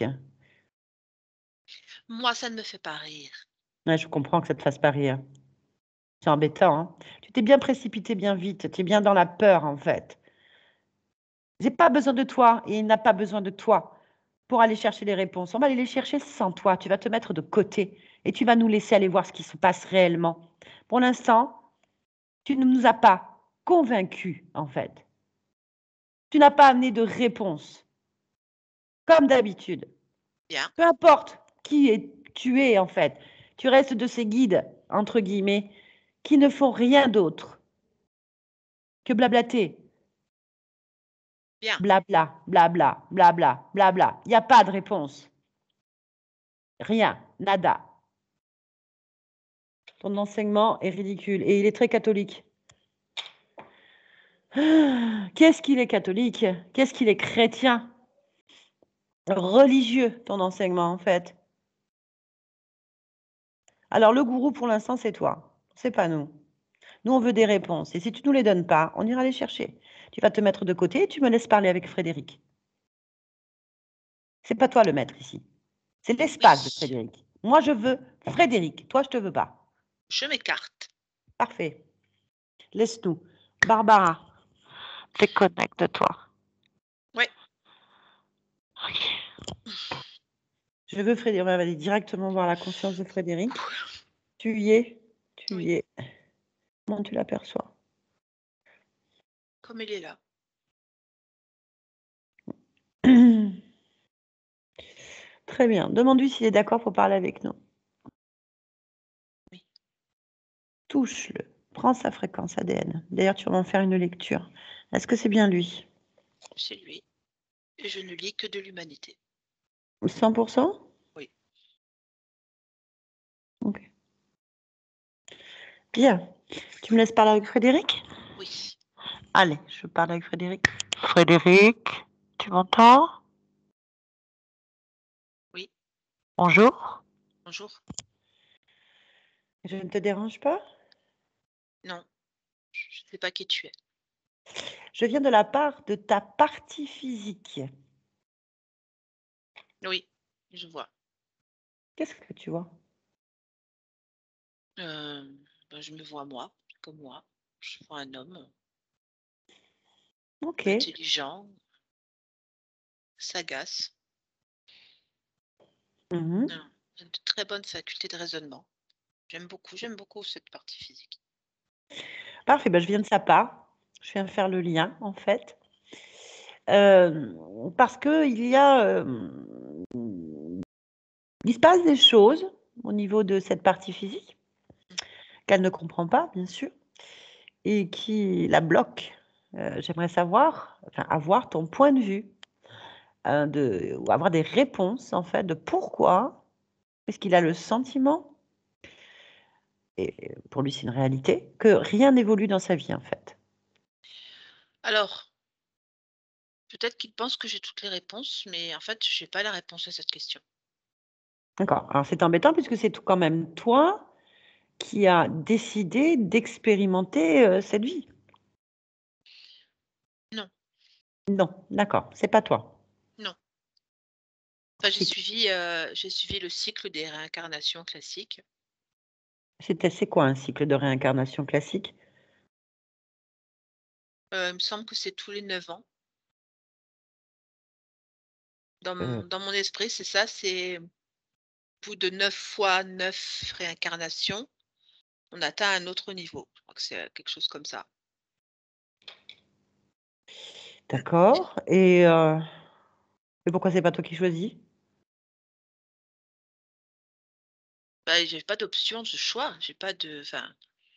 moi, ça ne me fait pas rire. Ouais, je comprends que ça te fasse pas rire. C'est embêtant, hein. Tu t'es bien précipité bien vite. Tu es bien dans la peur, en fait. J'ai pas besoin de toi et il n'a pas besoin de toi pour aller chercher les réponses. On va aller les chercher sans toi. Tu vas te mettre de côté et tu vas nous laisser aller voir ce qui se passe réellement. Pour l'instant, tu ne nous as pas convaincus, en fait. Tu n'as pas amené de réponse, comme d'habitude. Bien, Peu importe tu es, en fait. Tu restes de ces guides, entre guillemets, qui ne font rien d'autre que blablater. bien. Blabla, blabla, blabla, blabla. Il n'y a pas de réponse. Rien, nada. Ton enseignement est ridicule et il est très catholique. Qu'est-ce qu'il est catholique? Qu'est-ce qu'il est chrétien? Religieux, ton enseignement, en fait. Alors, le gourou, pour l'instant, c'est toi. C'est pas nous. Nous, on veut des réponses. Et si tu nous les donnes pas, on ira les chercher. Tu vas te mettre de côté et tu me laisses parler avec Frédéric. C'est pas toi le maître ici. C'est l'espace de Oui, Frédéric. Moi, je veux Frédéric. Toi, je te veux pas. je m'écarte. Parfait. Laisse-nous. Barbara, déconnecte-toi. Ouais. Je veux Frédéric. On va aller directement voir la conscience de Frédéric. Tu y es. Tu Oui. y es. Comment tu l'aperçois? Comme il est là. Très bien. Demande-lui s'il est d'accord pour parler avec nous. Oui. Touche-le. Prends sa fréquence ADN. D'ailleurs, tu vas en faire une lecture. Est-ce que c'est bien lui? C'est lui. Et je ne lis que de l'humanité. 100%? Oui. Ok. Bien. Tu me laisses parler avec Frédéric? Oui. Allez, je parle avec Frédéric. Frédéric, tu m'entends? Oui. Bonjour. Bonjour. Je ne te dérange pas? Non. Je ne sais pas qui tu es. Je viens de la part de ta partie physique. Oui. Je vois. Qu'est-ce que tu vois? Je me vois moi, comme moi. Je vois un homme Ok. intelligent, sagace, Mhm. de très bonne faculté de raisonnement. J'aime beaucoup cette partie physique. Parfait. Ben, je viens de sa part. Je viens faire le lien, en fait. Parce que il se passe des choses au niveau de cette partie physique qu'elle ne comprend pas, bien sûr, et qui la bloquent. J'aimerais savoir, enfin, avoir ton point de vue, ou avoir des réponses, en fait, de pourquoi est-ce qu'il a le sentiment, et pour lui, c'est une réalité, que rien n'évolue dans sa vie, en fait? Alors, peut-être qu'il pense que j'ai toutes les réponses, mais en fait, je n'ai pas la réponse à cette question. D'accord. Alors, c'est embêtant puisque c'est quand même toi qui as décidé d'expérimenter, cette vie. Non, Non, d'accord, c'est pas toi. non. Enfin, C'est qui? j'ai suivi le cycle des réincarnations classiques. C'est quoi un cycle de réincarnation classique? Il me semble que c'est tous les 9 ans. Heu, Dans mon esprit, c'est ça, c'est au bout de 9 fois 9 réincarnations, on atteint un autre niveau. Je crois que c'est, quelque chose comme ça. d'accord et pourquoi c'est pas toi qui choisis? Bah, j'ai pas d'option de choix, j'ai pas de enfin,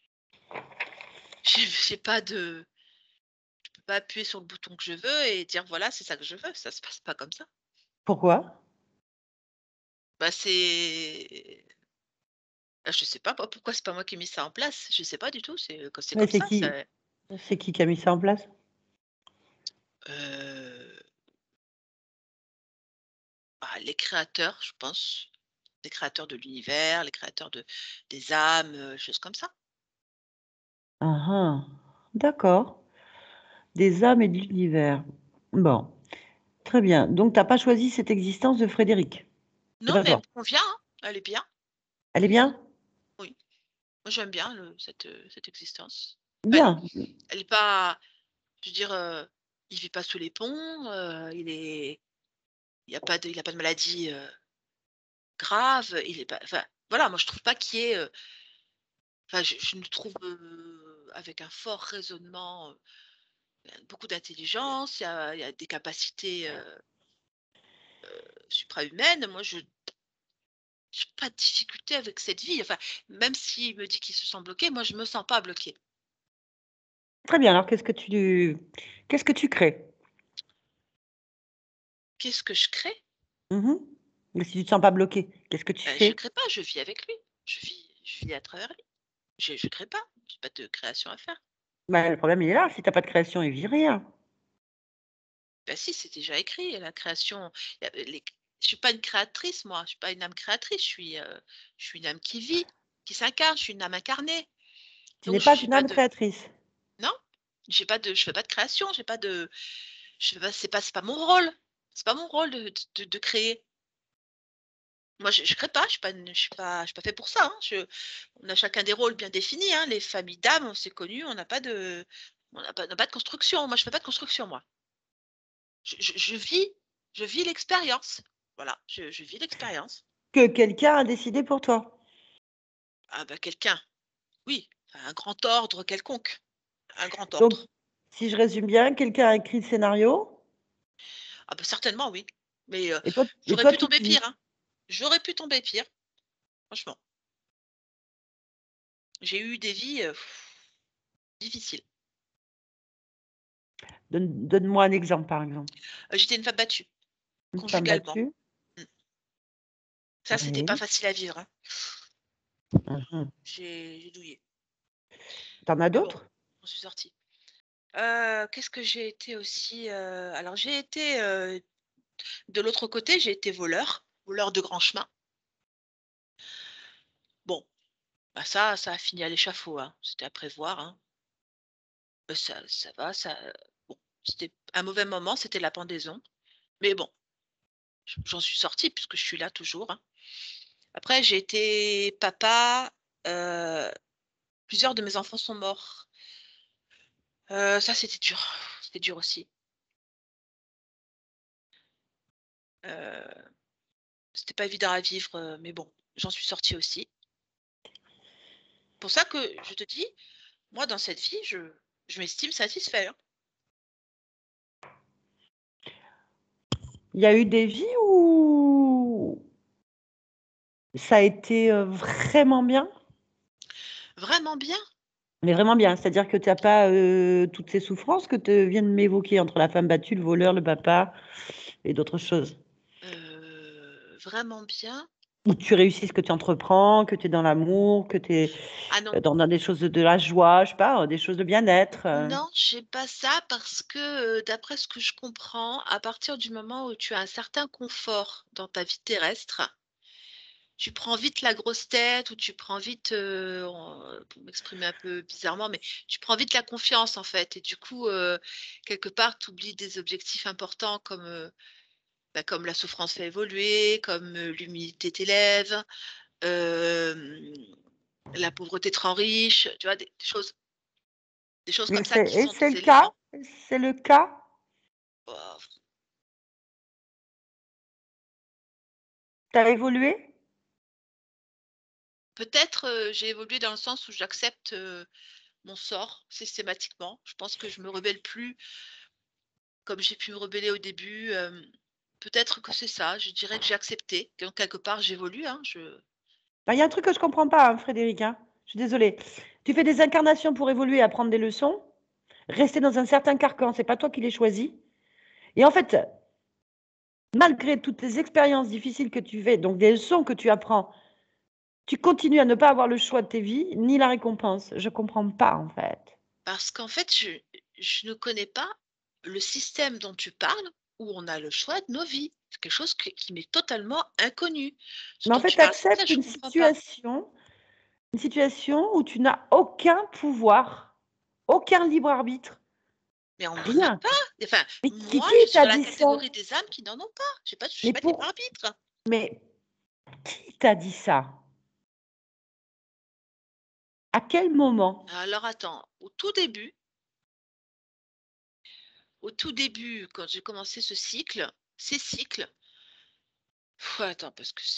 j'ai pas de je peux pas appuyer sur le bouton que je veux et dire: «Voilà, c'est ça que je veux». Ça se passe pas comme ça. Pourquoi? Bah, je sais pas moi pourquoi c'est pas moi qui ai mis ça en place. Je sais pas du tout, c'est Mais comme ça, ça c'est qui a mis ça en place? heu, les créateurs, je pense. Les créateurs de l'univers, les créateurs des âmes, choses comme ça. Ah ah, d'accord. Des âmes et de l'univers. Bon, très bien. Donc tu as pas choisi cette existence de Frédéric? C'est Non, pas mais elle toi? me convient, hein, elle est bien, Elle est bien? oui. Moi, j'aime bien cette existence. Elle Bien. elle est pas je veux dire, il vit pas sous les ponts, il a pas de maladie, grave, il est pas enfin, voilà, moi, je trouve pas qu'il y ait, enfin, je le trouve, avec un fort raisonnement, beaucoup d'intelligence, il y a des capacités, suprahumaines. Moi, je j'ai pas de difficulté avec cette vie. Enfin, même s'il me dit qu'il se sent bloqué, moi je me sens pas bloquée. Très bien, alors qu'est-ce que tu crées? Qu'est-ce que je crée? Mmh. Mais si tu te sens pas bloqué, qu'est-ce que tu Je fais? crée pas, je vis avec lui. Je vis à travers lui. Je crée pas, j'ai pas de création à faire. Bah, le problème, il est là, si tu as pas de création, il vit rien. Bah si, c'est déjà écrit, la création, il y a les je suis pas une créatrice moi, je suis pas une âme créatrice, je suis une âme qui vit. qui s'incarne, je suis une âme incarnée. Tu Donc, n'es pas j'ai une pas âme de... créatrice. Non, je fais pas de création, j'ai pas de... c'est pas mon rôle. C'est pas mon rôle de créer. Moi, je crée pas, je suis pas fait pour ça, hein. On a chacun des rôles bien définis, hein. Les familles d'âmes, on s'est connus, on n'a pas de construction. Moi, je fais pas de construction, moi. Je vis l'expérience. Voilà, je vis l'expérience. Que quelqu'un a décidé pour toi. Ah bah quelqu'un, oui, enfin, un grand ordre quelconque, un grand Donc, ordre. si je résume bien, quelqu'un a écrit le scénario Ah bah certainement, oui. Mais et j'aurais toi pu tu tomber le vis. pire, hein. J'aurais pu tomber pire, franchement. J'ai eu des vies difficiles. Donne-moi un exemple, par exemple. J'étais une femme battue, Une femme conjugalement. battue. Mm. Ça, c'était pas Oui. facile à vivre, hein. Mhm. J'ai douillé. T'en as Mais bon, d'autres? j'en suis sortie. Qu'est-ce que j'ai été aussi alors j'ai été de l'autre côté, j'ai été voleur de grand chemin. Bon, bah ça a fini à l'échafaud, hein. C'était à prévoir, hein. Ça va, bon, c'était un mauvais moment, c'était la pendaison. Mais bon, j'en suis sortie puisque je suis là toujours, hein. Après, j'ai été papa, heu, plusieurs de mes enfants sont morts. Ça, c'était dur aussi. Heu, C'était pas évident à vivre, mais bon, j'en suis sortie aussi. Pour ça que je te dis, moi, dans cette vie, je m'estime satisfait, hein. Il y a eu des vies où ça a été, vraiment bien? Vraiment bien. Mais vraiment bien, c'est-à-dire que tu as pas, toutes ces souffrances que tu viens de m'évoquer entre la femme battue, le voleur, le papa et d'autres choses? Vraiment bien. Où tu réussis ce que tu entreprends, que tu es dans l'amour, que tu es, Ah non, dans des choses de la joie, je sais pas, des choses de bien-être, non, j'ai pas ça parce que, d'après ce que je comprends, à partir du moment où tu as un certain confort dans ta vie terrestre, tu prends vite la grosse tête ou tu prends vite, pour m'exprimer un peu bizarrement, mais tu prends vite la confiance en fait et du coup, quelque part, tu oublies des objectifs importants comme, bah, comme la souffrance fait évoluer, comme, l'humilité t'élève, hem, la pauvreté te rend riche, tu vois? Des choses mais comme ça qui sont c'est des le cas? éléments. C'est le cas? Oh, Tu as évolué? peut-être, j'ai évolué dans le sens où j'accepte, mon sort systématiquement. Je pense que je me rebelle plus comme j'ai pu me rebeller au début, peut-être que c'est ça. Je dirais que j'ai accepté, que quelque part j'évolue, hein, Bah, il y a un truc que je comprends pas, hein, Frédéric, hein. Je suis désolée. Tu fais des incarnations pour évoluer, apprendre des leçons, rester dans un certain carcan, c'est pas toi qui l'ai choisi. Et en fait, malgré toutes les expériences difficiles que tu fais, donc des leçons que tu apprends, tu continues à ne pas avoir le choix de tes vies, ni la récompense. Je comprends pas, en fait. parce qu'en fait, je ne connais pas le système dont tu parles, où on a le choix de nos vies. C'est quelque chose qui m'est totalement inconnu. Ce Mais en dont fait, tu tu parles, c'est ça acceptes que je comprends pas. une situation où tu n'as aucun pouvoir, aucun libre arbitre, Mais on n'en a rien. pas. Enfin, Mais moi, qui je suis t'a dans la dit ça? catégorie des âmes qui n'en ont pas. J'ai Mais pas de libre pour, arbitre. mais qui t'a dit ça? À quel moment? Alors attends, au tout début, quand j'ai commencé ces cycles, attends, parce que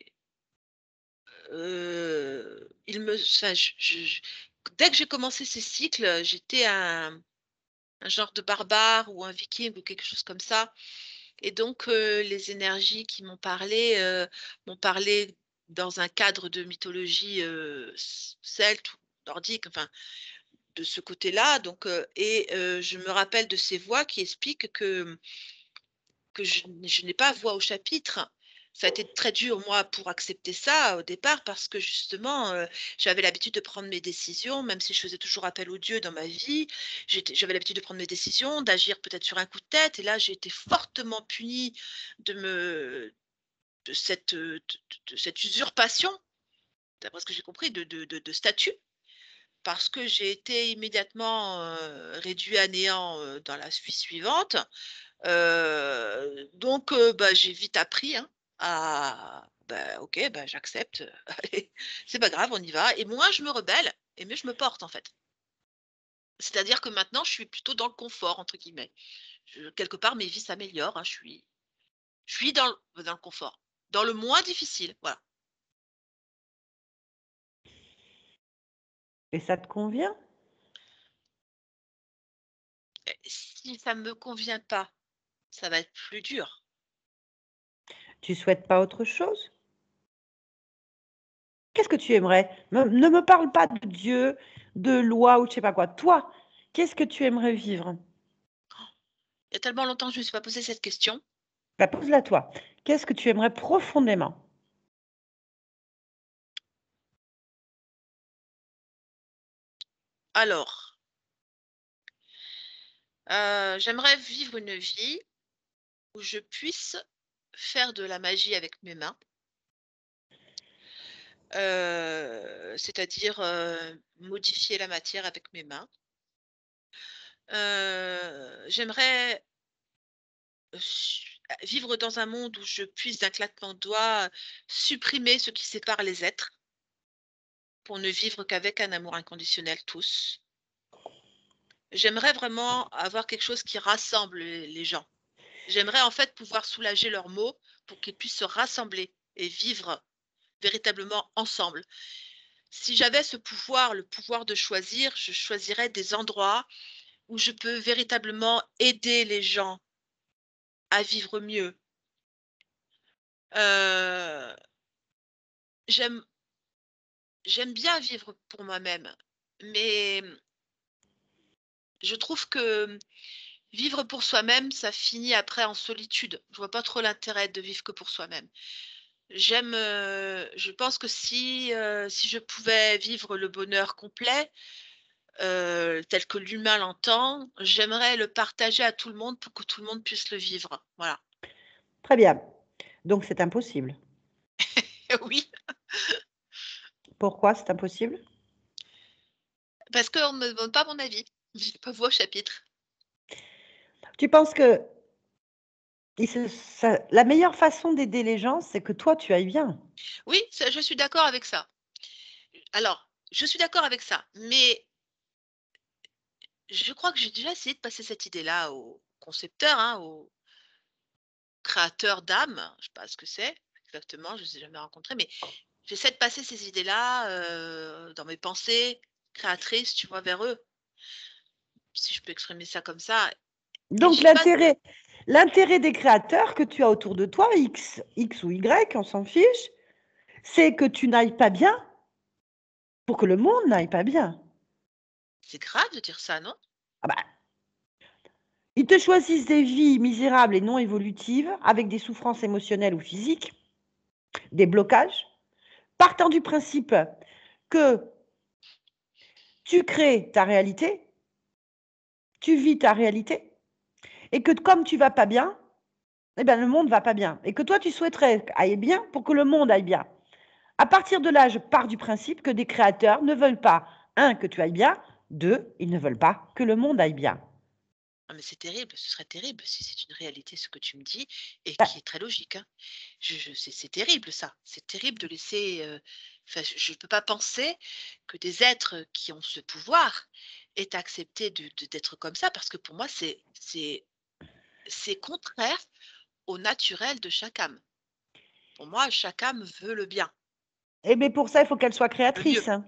enfin, dès que j'ai commencé ces cycles, j'étais un genre de barbare ou un viking ou quelque chose comme ça. Et donc, les énergies qui m'ont parlé dans un cadre de mythologie celte ou nordique, enfin, de ce côté-là. Donc, je me rappelle de ces voix qui expliquent que je n'ai pas voix au chapitre. Ça a été très dur, moi, pour accepter ça au départ, parce que justement, j'avais l'habitude de prendre mes décisions, même si je faisais toujours appel aux dieux dans ma vie. J'avais l'habitude de prendre mes décisions, d'agir peut-être sur un coup de tête. Et là, j'ai été fortement punie de, me, de cette usurpation. d'après ce que j'ai compris, de statut, parce que j'ai été immédiatement, réduit à néant, dans la vie suivante. Donc bah, j'ai vite appris, hein, à bah, OK, bah, j'accepte, allez, c'est pas grave, on y va et moins je me rebelle et mieux je me porte, en fait. C'est-à-dire que maintenant, je suis plutôt «dans le confort» entre guillemets. Je quelque part, mes vies s'améliorent, hein, je suis dans le confort, dans le moins difficile, voilà. Et ça te convient? Et si ça me convient pas, ça va être plus dur. Tu souhaites pas autre chose? Qu'est-ce que tu aimerais? Ne me parle pas de Dieu, de loi ou je sais pas quoi. Toi, qu'est-ce que tu aimerais vivre? Il y a tellement longtemps que je me suis pas posé cette question. Bah, pose-la toi. Qu'est-ce que tu aimerais profondément? Alors, j'aimerais vivre une vie où je puisse faire de la magie avec mes mains, c'est-à-dire, modifier la matière avec mes mains. J'aimerais vivre dans un monde où je puisse d'un claquement de doigts, supprimer ce qui sépare les êtres pour ne vivre qu'avec un amour inconditionnel tous. J'aimerais vraiment avoir quelque chose qui rassemble les gens. J'aimerais en fait pouvoir soulager leurs maux pour qu'ils puissent se rassembler et vivre véritablement ensemble. Si j'avais ce pouvoir, le pouvoir de choisir, je choisirais des endroits où je peux véritablement aider les gens à vivre mieux. Heu, j'aime j'aime bien vivre pour moi-même, mais je trouve que vivre pour soi-même, ça finit après en solitude. Je vois pas trop l'intérêt de vivre que pour soi-même. Je pense que si je pouvais vivre le bonheur complet, tel que l'humain l'entend, j'aimerais le partager à tout le monde pour que tout le monde puisse le vivre. Voilà. Très bien. Donc c'est impossible. Oui, Pourquoi c'est impossible? parce qu'on ne me demande pas mon avis. Je pas voix au chapitre. Tu penses que la meilleure façon d'aider les gens, c'est que toi, tu ailles bien? Oui, ça je suis d'accord avec ça. Alors, je suis d'accord avec ça, mais je crois que j'ai déjà essayé de passer cette idée-là aux concepteurs, hein, aux créateurs d'âme. Je sais pas ce que c'est exactement, je ne les ai jamais rencontrés, mais j'essaie de passer ces idées-là, dans mes pensées créatrices, tu vois, vers eux, si je peux exprimer ça comme ça et Donc j'ai pas de l'intérêt des créateurs que tu as autour de toi, X ou Y, on s'en fiche, c'est que tu n'ailles pas bien pour que le monde n'aille pas bien. c'est grave de dire ça, non? Ah bah, ils te choisissent des vies misérables et non évolutives, avec des souffrances émotionnelles ou physiques, des blocages, partant du principe que tu crées ta réalité, tu vis ta réalité, et que comme tu vas pas bien, eh ben, le monde va pas bien. Et que toi, tu souhaiterais aille bien pour que le monde aille bien. À partir de là, je pars du principe que des créateurs ne veulent pas, un, que tu ailles bien, deux, ils ne veulent pas que le monde aille bien. Ah mais c'est terrible, ce serait terrible si c'est une réalité ce que tu me dis et Ben, qui est très logique, hein. Je c'est terrible ça, c'est terrible de laisser, enfin je ne peux pas penser que des êtres qui ont ce pouvoir aient accepté d'être comme ça parce que pour moi c'est contraire au naturel de chaque âme. Pour moi, chaque âme veut le bien, et mais pour ça, il faut qu'elle soit le mieux. créatrice, hein.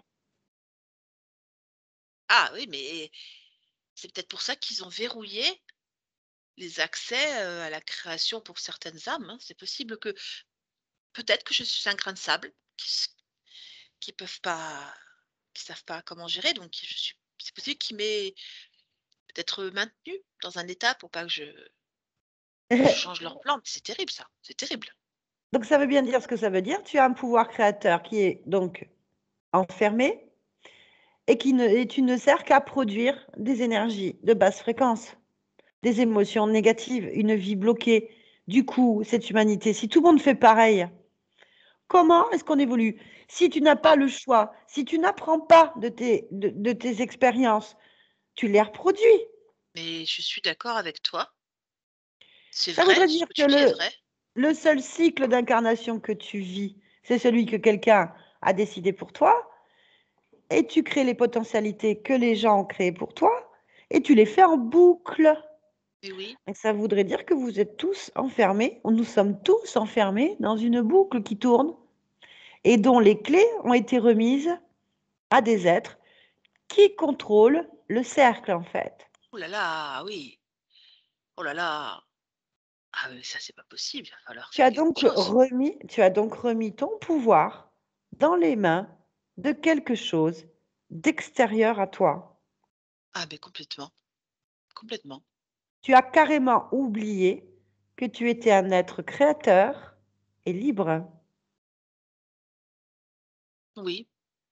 Ah oui, mais c'est peut-être pour ça qu'ils ont verrouillé les accès, à la création pour certaines âmes, hein. C'est possible que peut-être que je suis un grain de sable qui peuvent pas qui savent pas comment gérer, donc je suis c'est possible qu'il m'ait peut-être maintenue dans un état pour pas que je change leur plan, mais c'est terrible ça, c'est terrible. Donc ça veut bien dire ce que ça veut dire. Tu as un pouvoir créateur qui est donc enfermé et tu ne sers qu'à produire des énergies de basse fréquence, des émotions négatives, une vie bloquée. Du coup, cette humanité, si tout le monde fait pareil, comment est-ce qu'on évolue? Si tu n'as pas le choix, si tu n'apprends pas de tes expériences, tu les reproduis. Mais je suis d'accord avec toi. C'est Ça vrai, voudrait ce dire que que tu dis est vrai. le seul cycle d'incarnation que tu vis, c'est celui que quelqu'un a décidé pour toi, et tu crées les potentialités que les gens ont créées pour toi, et tu les fais en boucle. Mais oui, Et ça voudrait dire que vous êtes tous enfermés, nous sommes tous enfermés dans une boucle qui tourne et dont les clés ont été remises à des êtres qui contrôlent le cercle, en fait. oh là là, oui. Oh là là. Ah mais ça, c'est pas possible, il va falloir Tu faire as quelque donc chose. remis ton pouvoir dans les mains de quelque chose d'extérieur à toi. Ah mais complètement, complètement. Tu as carrément oublié que tu étais un être créateur et libre. Oui,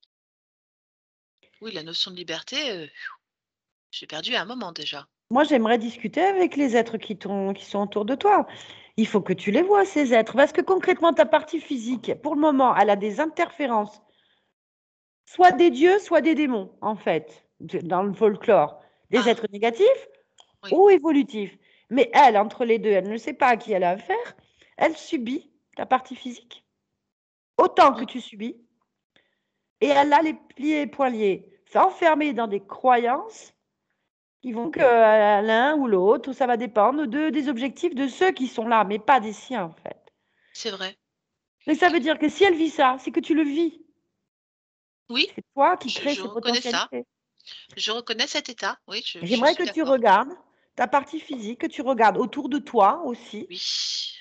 oui, la notion de liberté, j'ai perdu à un moment déjà. Moi, j'aimerais discuter avec les êtres qui sont autour de toi. Il faut que tu les vois, ces êtres, parce que concrètement, ta partie physique, pour le moment, elle a des interférences, soit des dieux, soit des démons, en fait, dans le folklore. Des Ah, êtres négatifs oui, ou évolutifs. Mais elle, entre les deux, elle ne sait pas à qui elle a affaire. Elle subit ta partie physique autant que mmh, tu subis. Et elle a les pieds et poings liés, s'enfermer dans des croyances qui vont que l'un ou l'autre, ça va dépendre des objectifs de ceux qui sont là, mais pas des siens, en fait. c'est vrai. Mais ça veut dire que si elle vit ça, c'est que tu le vis. Oui, C'est toi qui crée je ces reconnais ça. potentialités. Je reconnais cet état. Oui, je J'aimerais suis que tu d'accord. regardes ta partie physique, que tu regardes autour de toi aussi, Oui.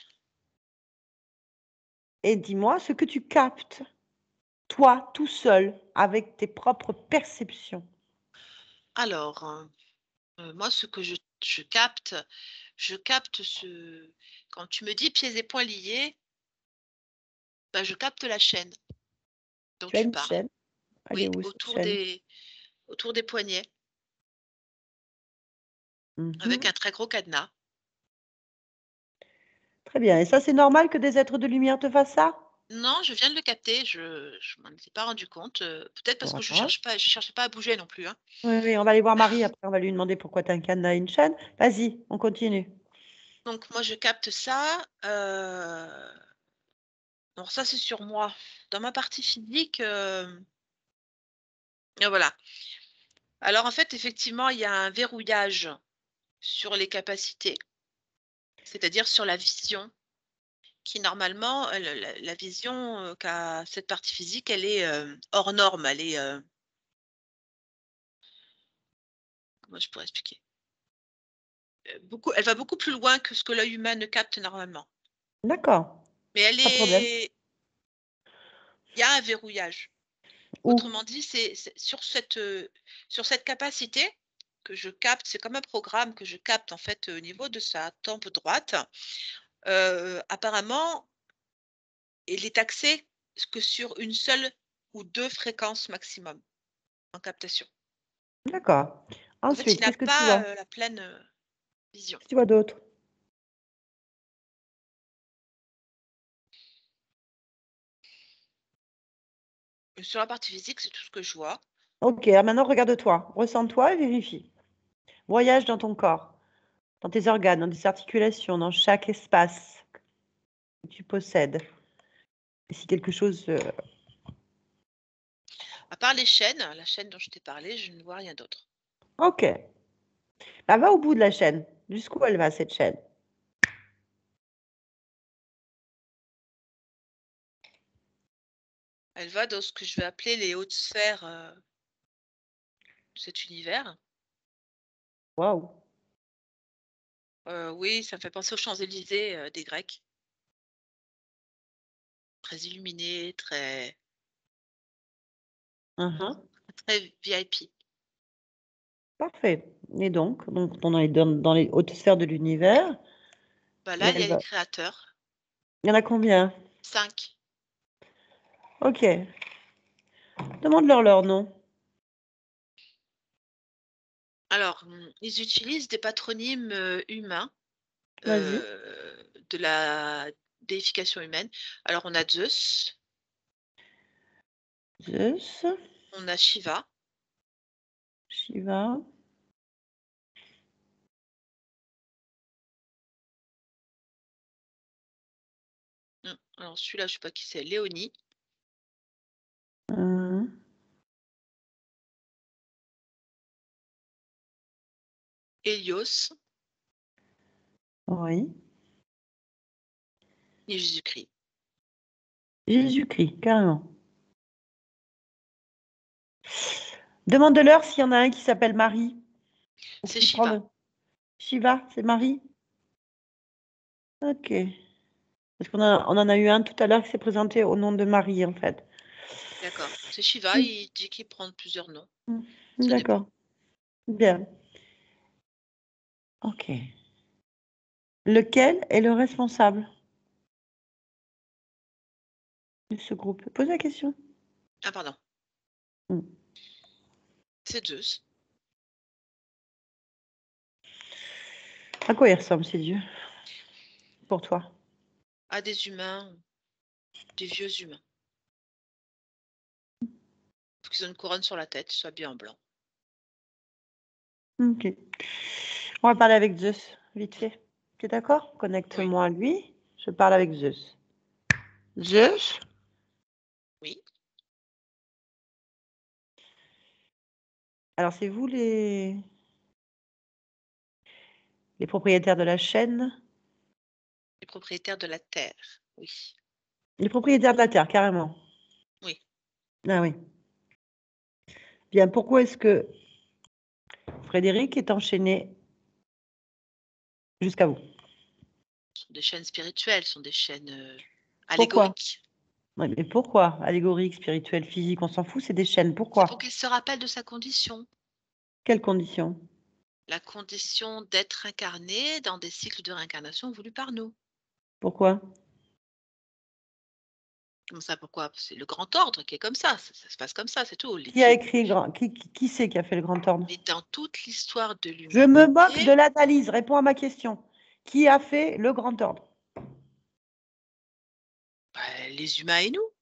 et dis-moi ce que tu captes, toi, tout seul, avec tes propres perceptions. Alors, moi, ce que je capte ce quand tu me dis pieds et poings liés, bah, je capte la chaîne dont Tu as tu une parles. chaîne. Elle est Oui, où cette chaîne? autour des poignets, avec Mhm. un très gros cadenas. Très bien. Et ça, c'est normal que des êtres de lumière te fassent ça? Non, je viens de le capter, je m'en étais pas rendu compte, peut-être parce que Voilà. je cherchais pas à bouger non plus, hein. Oui, oui, on va aller voir Marie après, on va lui demander pourquoi tu as un cadenas et une chaîne. Vas-y, on continue. Donc moi, je capte ça, alors ça, c'est sur moi. Dans ma partie physique, voilà. Alors en fait, effectivement, il y a un verrouillage sur les capacités, c'est-à-dire sur la vision qui normalement, la vision, qu'a cette partie physique, elle est, hors norme, elle est, comment je pourrais expliquer? Elle va beaucoup plus loin que ce que l'œil humain ne capte normalement. D'accord, Mais pas de problème. il y a un verrouillage. Où? Autrement dit, c'est sur cette capacité que je capte, c'est comme un programme que je capte en fait, au niveau de sa tempe droite. Apparemment, il est axé que sur une seule ou 2 fréquences maximum en captation. D'accord. En fait, il Ensuite, n'a qu'est-ce que tu vois? pas, la pleine, vision. Qu'est-ce que tu vois d'autre? Sur la partie physique, c'est tout ce que je vois. Ok, alors maintenant regarde-toi, ressens-toi et vérifie. Voyage dans ton corps, dans tes organes, dans tes articulations, dans chaque espace que tu possèdes. Et si quelque chose... À part les chaînes, la chaîne dont je t'ai parlé, je ne vois rien d'autre. Ok, bah, va au bout de la chaîne. Jusqu'où elle va, cette chaîne? Elle va dans ce que je vais appeler les hautes sphères, de cet univers. Waouh. Oui, ça me fait penser aux Champs-Élysées, des Grecs. Très illuminés, Mhm. très VIP. Parfait. Et donc dans les hautes sphères de l'univers, Bah, et là, il y elle a les va... créateurs. Il y en a combien? 5. Ok. Demande-leur leur nom. Alors, ils utilisent des patronymes, humains, Vas-y. de la déification humaine. Alors on a Zeus, Zeus, On a Shiva. Shiva, Alors celui-là, je sais pas qui c'est. Léonie. hum, Hélios oui. et Jésus-Christ. Jésus-Christ, carrément. Demande-leur s'il y en a un qui s'appelle Marie. Ou C'est qui prend Shiva. le... Shiva, c'est Marie? Ok. Parce qu'on on en a eu un tout à l'heure qui s'est présenté au nom de Marie, en fait. D'accord. C'est Shiva, il dit qu'il prend plusieurs noms. Ça dépend. D'accord. Bien. Ok. Lequel est le responsable de ce groupe? Pose la question. Ah, pardon. Hmm. C'est Zeus. À quoi ils ressemblent, ces dieux? Pour toi? À des humains, des vieux humains. Faut qu'ils ont une couronne sur la tête, ils soient bien en blanc. Ok. On va parler avec Zeus, vite fait. Tu es d'accord? Connecte-moi à lui. Je parle avec Zeus. Zeus? Oui. Alors, c'est vous les propriétaires de la chaîne? Les propriétaires de la terre. Oui. Les propriétaires de la Terre, carrément. Oui. Ah oui. Bien, pourquoi est-ce que Frédéric est enchaîné jusqu'à vous? Ce sont des chaînes spirituelles, ce sont des chaînes Pourquoi? allégoriques. Ouais, mais pourquoi? Allégorique, spirituel, physique, on s'en fout, c'est des chaînes. C'est Pourquoi? pour qu'il se rappelle de sa condition. Quelles conditions? La condition d'être incarné dans des cycles de réincarnation voulus par nous. Pourquoi? Comme ça, pourquoi? C'est le grand ordre qui est comme ça se passe comme ça, c'est tout. Qui a écrit qui c'est qui a fait le grand ordre? Mais dans toute l'histoire de Je me moque l'humanité, de l'analyse, réponds à ma question. Qui a fait le grand ordre? les humains et nous.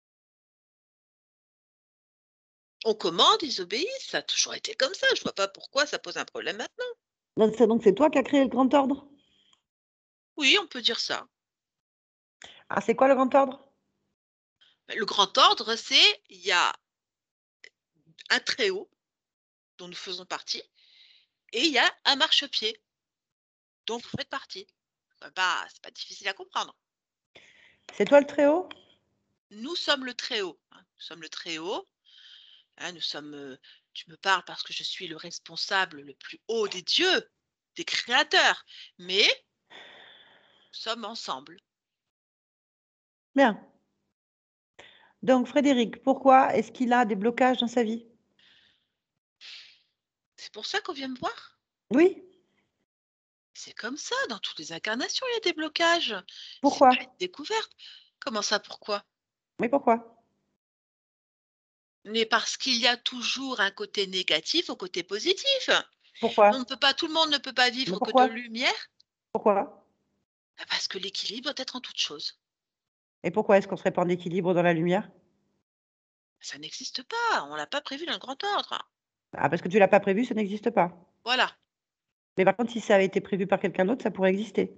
On commande, ils obéissent, ça a toujours été comme ça. Je vois pas pourquoi ça pose un problème maintenant. Donc c'est toi qui as créé le grand ordre? Oui, on peut dire ça. Ah, c'est quoi le grand ordre? Le grand ordre, c'est il y a un très haut dont nous faisons partie et il y a un marchepied dont vous faites partie. C'est pas difficile à comprendre. C'est toi le très haut? Nous sommes le très haut. Nous sommes le très haut. Nous sommes. Tu me parles parce que je suis le responsable le plus haut des dieux, des créateurs. Mais nous sommes ensemble. Bien. Donc Frédéric, pourquoi est-ce qu'il a des blocages dans sa vie? C'est pour ça qu'on vient me voir. Oui. C'est comme ça, dans toutes les incarnations, il y a des blocages. C'est Pourquoi? pas une découverte. Comment ça, pourquoi? Mais pourquoi? Mais parce qu'il y a toujours un côté négatif au côté positif. Pourquoi? Tout le monde ne peut pas Mais vivre que de pourquoi? lumière. Pourquoi? Parce que l'équilibre doit être en toute chose. Et pourquoi est-ce qu'on serait pas en équilibre dans la lumière? Ça n'existe pas. On l'a pas prévu dans le grand ordre. Ah, parce que tu l'as pas prévu, ça n'existe pas. Voilà. Mais par contre, si ça avait été prévu par quelqu'un d'autre, ça pourrait exister.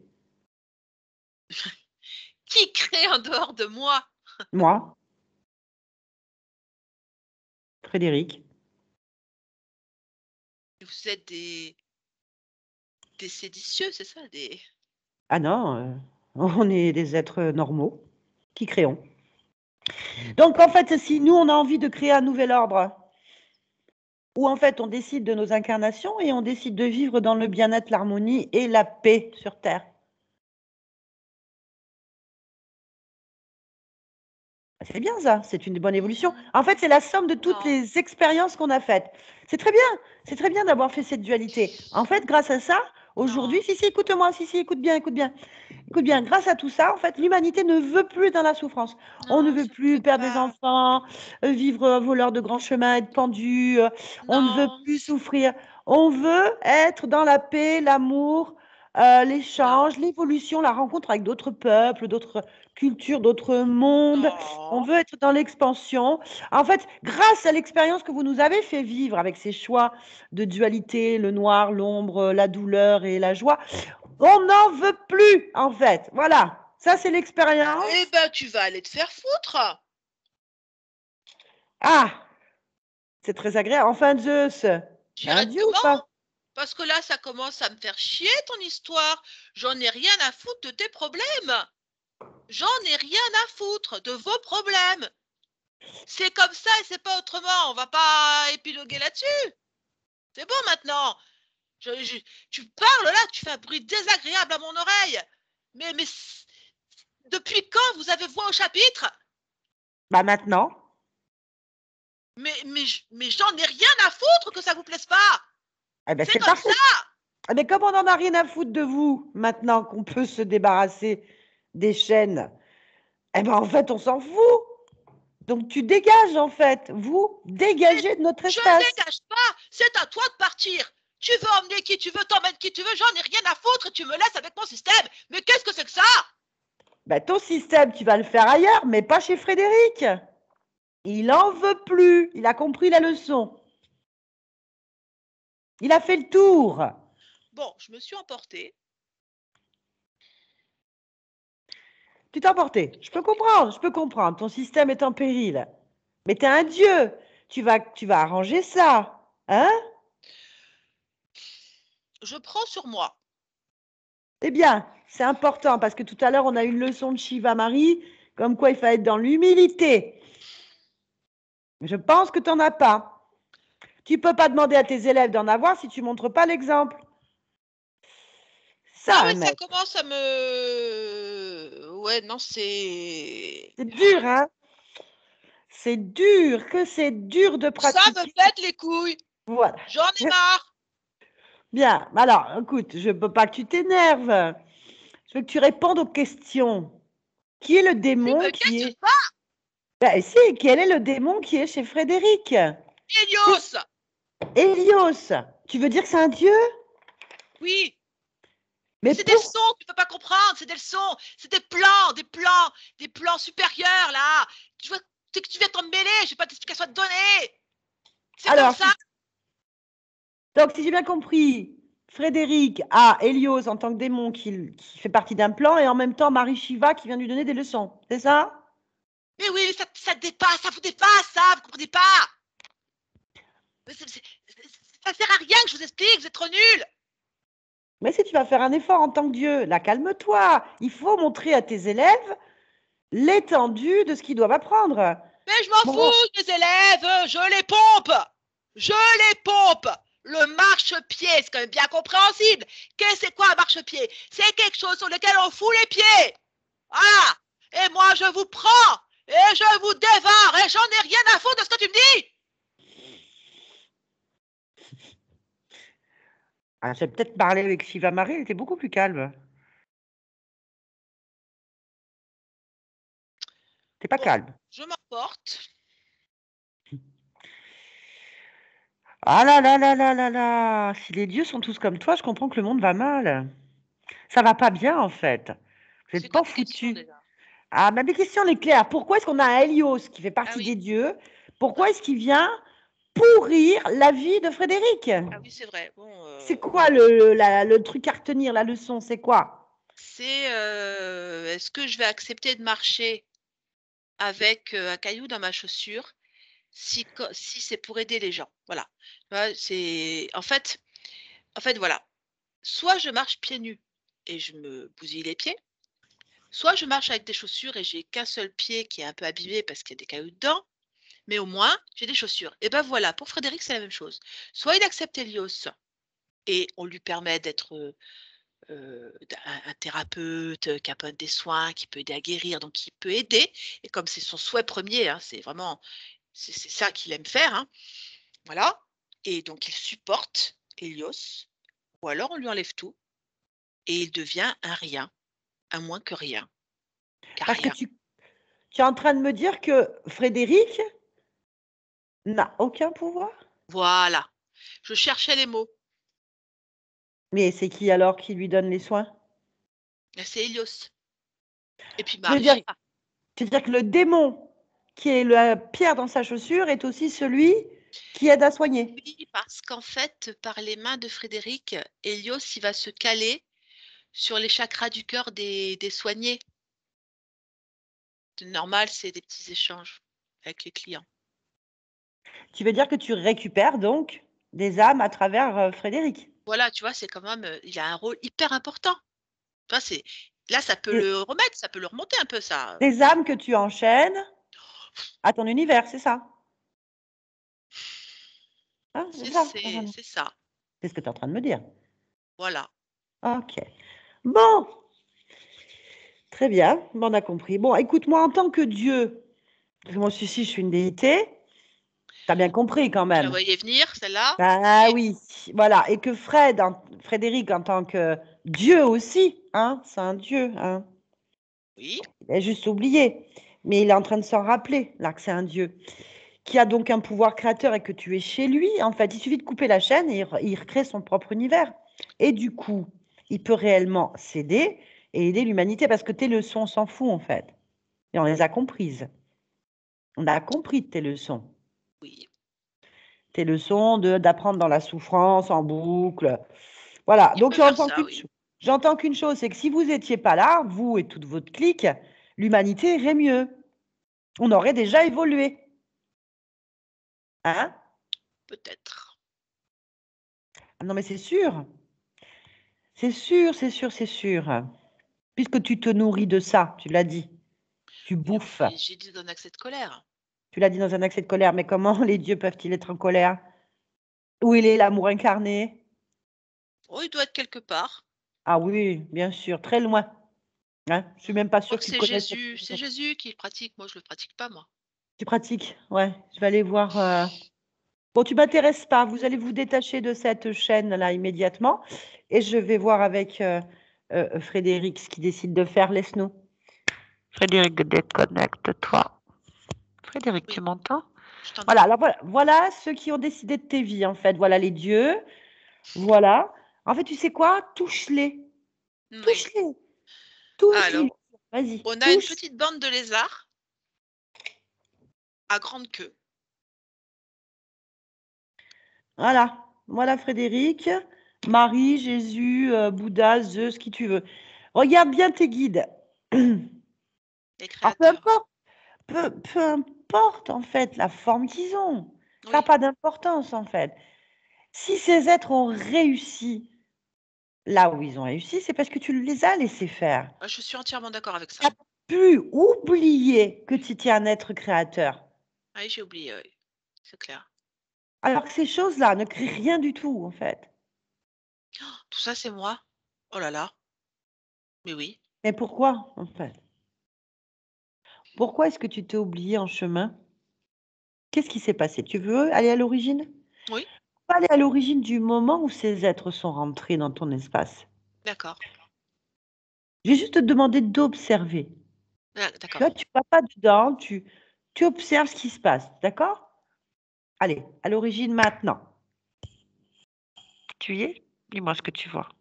Qui crée en dehors de moi? Moi, Frédéric. Vous êtes des séditieux, c'est ça? Ah non, on est des êtres normaux qui créons. Donc en fait, si nous, on a envie de créer un nouvel ordre, où en fait, on décide de nos incarnations et on décide de vivre dans le bien-être, l'harmonie et la paix sur Terre. C'est bien ça, c'est une bonne évolution. En fait, c'est la somme de toutes Non. les expériences qu'on a faites. C'est très bien d'avoir fait cette dualité. En fait, grâce à ça, aujourd'hui, Non. si, écoute-moi, si, écoute bien. Écoute bien, grâce à tout ça, en fait, l'humanité ne veut plus être dans la souffrance. On ne Non, veut ça plus peut perdre des pas. enfants, vivre voleur de grands chemins, être pendu. On ne veut Non. plus souffrir. On veut être dans la paix, l'amour, l'échange, l'évolution, la rencontre avec d'autres peuples, d'autres cultures, d'autres mondes. On Non. veut être dans l'expansion. En fait, grâce à l'expérience que vous nous avez fait vivre avec ces choix de dualité, le noir, l'ombre, la douleur et la joie, on n'en veut plus, en fait. Voilà. Ça, c'est l'expérience. Eh ben, tu vas aller te faire foutre. Ah, c'est très agréable. Enfin, Zeus, t'es un dieu ou Directement. pas? Parce que là, ça commence à me faire chier ton histoire. J'en ai rien à foutre de tes problèmes. J'en ai rien à foutre de vos problèmes. C'est comme ça et c'est pas autrement. On va pas épiloguer là-dessus. C'est bon maintenant. Tu parles là, tu fais un bruit désagréable à mon oreille. Mais depuis quand vous avez voix au chapitre? Bah maintenant. Mais j'en ai rien à foutre que ça vous plaise pas. Eh ben, C'est c'est comme parfait. ça. Eh ben, comme on n'en a rien à foutre de vous, maintenant qu'on peut se débarrasser des chaînes, eh ben, en fait, on s'en fout. Donc, tu dégages, en fait. Vous dégagez de notre Je espace. dégage pas. C'est à toi de partir. Tu veux emmener qui tu veux, t'emmènes qui tu veux, j'en ai rien à foutre et tu me laisses avec mon système. Mais qu'est-ce que c'est que ça? Ben, ton système, tu vas le faire ailleurs, mais pas chez Frédéric. Il en veut plus. Il a compris la leçon. Il a fait le tour. Bon, je me suis emportée. Tu t'es emporté. Je peux comprendre. Ton système est en péril. Mais t'es un dieu. Tu vas arranger ça. Hein? Je prends sur moi. Eh bien, c'est important parce que tout à l'heure, on a eu une leçon de Shiva Marie, comme quoi il fallait être dans l'humilité. Je pense que tu n'en as pas. Tu ne peux pas demander à tes élèves d'en avoir si tu ne montres pas l'exemple. Non, Ça, un mais ça maître. commence à me. Ouais, non, c'est. C'est dur, hein? C'est dur, que c'est dur de Ça me pratiquer. pète les couilles. Voilà. J'en ai marre. Bien, alors, écoute, je ne peux pas que tu t'énerves. Je veux que tu répondes aux questions. Qui est le Tu démon me qui questionnes est... pas. Ben, si, quel est le démon qui est chez Frédéric? Hélios. Hélios. Tu veux dire que c'est un dieu? Oui. Mais Mais c'est des pour... leçons, tu peux pas comprendre, c'est des leçons, c'est des plans supérieurs là. Tu vois, tu viens t'en mêler, j'ai pas d'explication à te donner. C'est comme Alors, ça. donc, si j'ai bien compris, Frédéric a Hélios en tant que démon qui fait partie d'un plan et en même temps Marie Shiva qui vient lui donner des leçons. C'est ça? Mais oui, ça dépasse, ça vous dépasse, ça, vous comprenez pas. Ça sert à rien que je vous explique, vous êtes trop nuls. Mais si tu vas faire un effort en tant que Dieu, là, calme-toi. Il faut montrer à tes élèves l'étendue de ce qu'ils doivent apprendre. Mais je m'en Bon, fous des élèves, je les pompe. Je les pompe. Le marchepied, c'est quand même bien compréhensible. C'est quoi un marchepied? C'est quelque chose sur lequel on fout les pieds. Voilà. Et moi, je vous prends et je vous dévore et j'en ai rien à foutre de ce que tu me dis. j'ai peut-être parlé avec Shiva Marie, elle était beaucoup plus calme. T'es pas Bon, calme. je m'emporte. Ah là là là là là là. Si les dieux sont tous comme toi, je comprends que le monde va mal. Ça va pas bien, en fait. Vous C'est n'êtes quoi pas tes questions foutus. déjà? Ah, ma question elle est claire. Pourquoi est-ce qu'on a un Hélios qui fait Ah partie oui, des dieux? Pourquoi est-ce qu'il vient pourrir la vie de Frédéric? ah oui, c'est vrai. Bon, C'est quoi le truc à retenir, la leçon? C'est quoi? c'est est-ce que je vais accepter de marcher avec un caillou dans ma chaussure si c'est pour aider les gens? Voilà. C'est en fait, voilà. Soit je marche pieds nus et je me bousille les pieds, soit je marche avec des chaussures et j'ai qu'un seul pied qui est un peu abîmé parce qu'il y a des cailloux dedans, mais au moins j'ai des chaussures. Et ben voilà, pour Frédéric, c'est la même chose. Soit il accepte Helios et on lui permet d'être un thérapeute qui apporte des soins, qui peut aider à guérir, donc qui peut aider. Et comme c'est son souhait premier, hein, c'est vraiment c'est ça qu'il aime faire, hein, voilà. Et donc il supporte Helios, ou alors on lui enlève tout et il devient un rien, un moins que rien, car Parce que rien. tu es en train de me dire que Frédéric n'a aucun pouvoir? Voilà. Je cherchais les mots. Mais c'est qui alors qui lui donne les soins? C'est Hélios. Et puis Tu veux dire, Marie. tu veux dire que le démon qui est la pierre dans sa chaussure est aussi celui qui aide à soigner? Oui, parce qu'en fait, par les mains de Frédéric, Hélios, il va se caler sur les chakras du cœur des soignés. Normal, c'est des petits échanges avec les clients. Tu veux dire que tu récupères donc des âmes à travers Frédéric? Voilà, tu vois, c'est quand même, il a un rôle hyper important. Tu vois, là, ça peut Des, le remettre, ça peut le remonter un peu ça. des âmes que tu enchaînes à ton univers, c'est ça? Hein, c'est ça? C'est ça, C'est ce que tu es en train de me dire. voilà. Ok. Bon, très bien. Bon, on a compris. Bon, écoute-moi, en tant que Dieu, parce que moi aussi, je suis une déité, tu as bien compris quand Je la même. voyais venir, celle-là. Ah Et oui, voilà. Et que Frédéric, en tant que Dieu aussi, hein, c'est un Dieu, hein. oui, Il a juste oublié. Mais il est en train de s'en rappeler, là, que c'est un Dieu. Qui a donc un pouvoir créateur et que tu es chez lui. En fait, il suffit de couper la chaîne et il recrée son propre univers. Et du coup, il peut réellement s'aider et aider l'humanité parce que tes leçons, on s'en fout, en fait. Et on les a comprises. On a compris tes leçons. oui. Tes leçons d'apprendre dans la souffrance, en boucle. Voilà. Il Donc, peut faire ça, oui. j'entends qu'une chose, c'est que si vous n'étiez pas là, vous et toute votre clique, l'humanité irait mieux. On aurait déjà évolué. Hein? Peut-être. Ah non, mais c'est sûr. C'est sûr, c'est sûr, c'est sûr. Puisque tu te nourris de ça, tu l'as dit. Tu Et bouffes. puis, j'ai dit d'un accès de colère. Tu l'as dit dans un accès de colère. Mais comment les dieux peuvent-ils être en colère? Où il est l'amour incarné? Oh, il doit être quelque part. Ah oui, bien sûr, très loin. Hein, je suis même pas Je crois sûre que qu'il c'est connaisse. Jésus. C'est Jésus qui le pratique. Moi, je le pratique pas, moi. Tu pratiques? Ouais, je vais aller voir. Bon, tu m'intéresses pas. Vous allez vous détacher de cette chaîne-là immédiatement. Et je vais voir avec Frédéric ce qu'il décide de faire. Laisse-nous. Frédéric, déconnecte-toi. Frédéric, tu Oui, m'entends? je t'entends. Voilà, alors voilà ceux qui ont décidé de tes vies, en fait. Voilà les dieux. Voilà. En fait, tu sais quoi? Touche-les. Oui. Touche-les. Touche Alors, l'illusion. Vas-y, on a une touche. petite bande de lézards à grande queue. Voilà. Voilà Frédéric, Marie, Jésus, Bouddha, Zeus, qui tu veux. Regarde bien tes guides. Les Alors, peu créateurs. importe, peu importe, en fait, la forme qu'ils ont. Ça n'a Oui, pas d'importance, en fait. Si ces êtres ont réussi là où ils ont réussi, c'est parce que tu les as laissés faire. je suis entièrement d'accord avec Tu ça. as pu oublier que tu étais un être créateur. Oui, j'ai oublié, oui. C'est clair. Alors que ces choses-là ne créent rien du tout, en fait. Tout ça, c'est moi. Oh là là. Mais oui. Mais pourquoi, en fait? Pourquoi est-ce que tu t'es oublié en chemin? Qu'est-ce qui s'est passé? Tu veux aller à l'origine? Oui, On va aller à l'origine du moment où ces êtres sont rentrés dans ton espace. d'accord. Je vais juste te demander d'observer. Ah, Tu vois, d'accord. tu ne vas pas dedans, tu observes ce qui se passe, d'accord? Allez, à l'origine maintenant. Tu y es? Dis-moi ce que tu vois.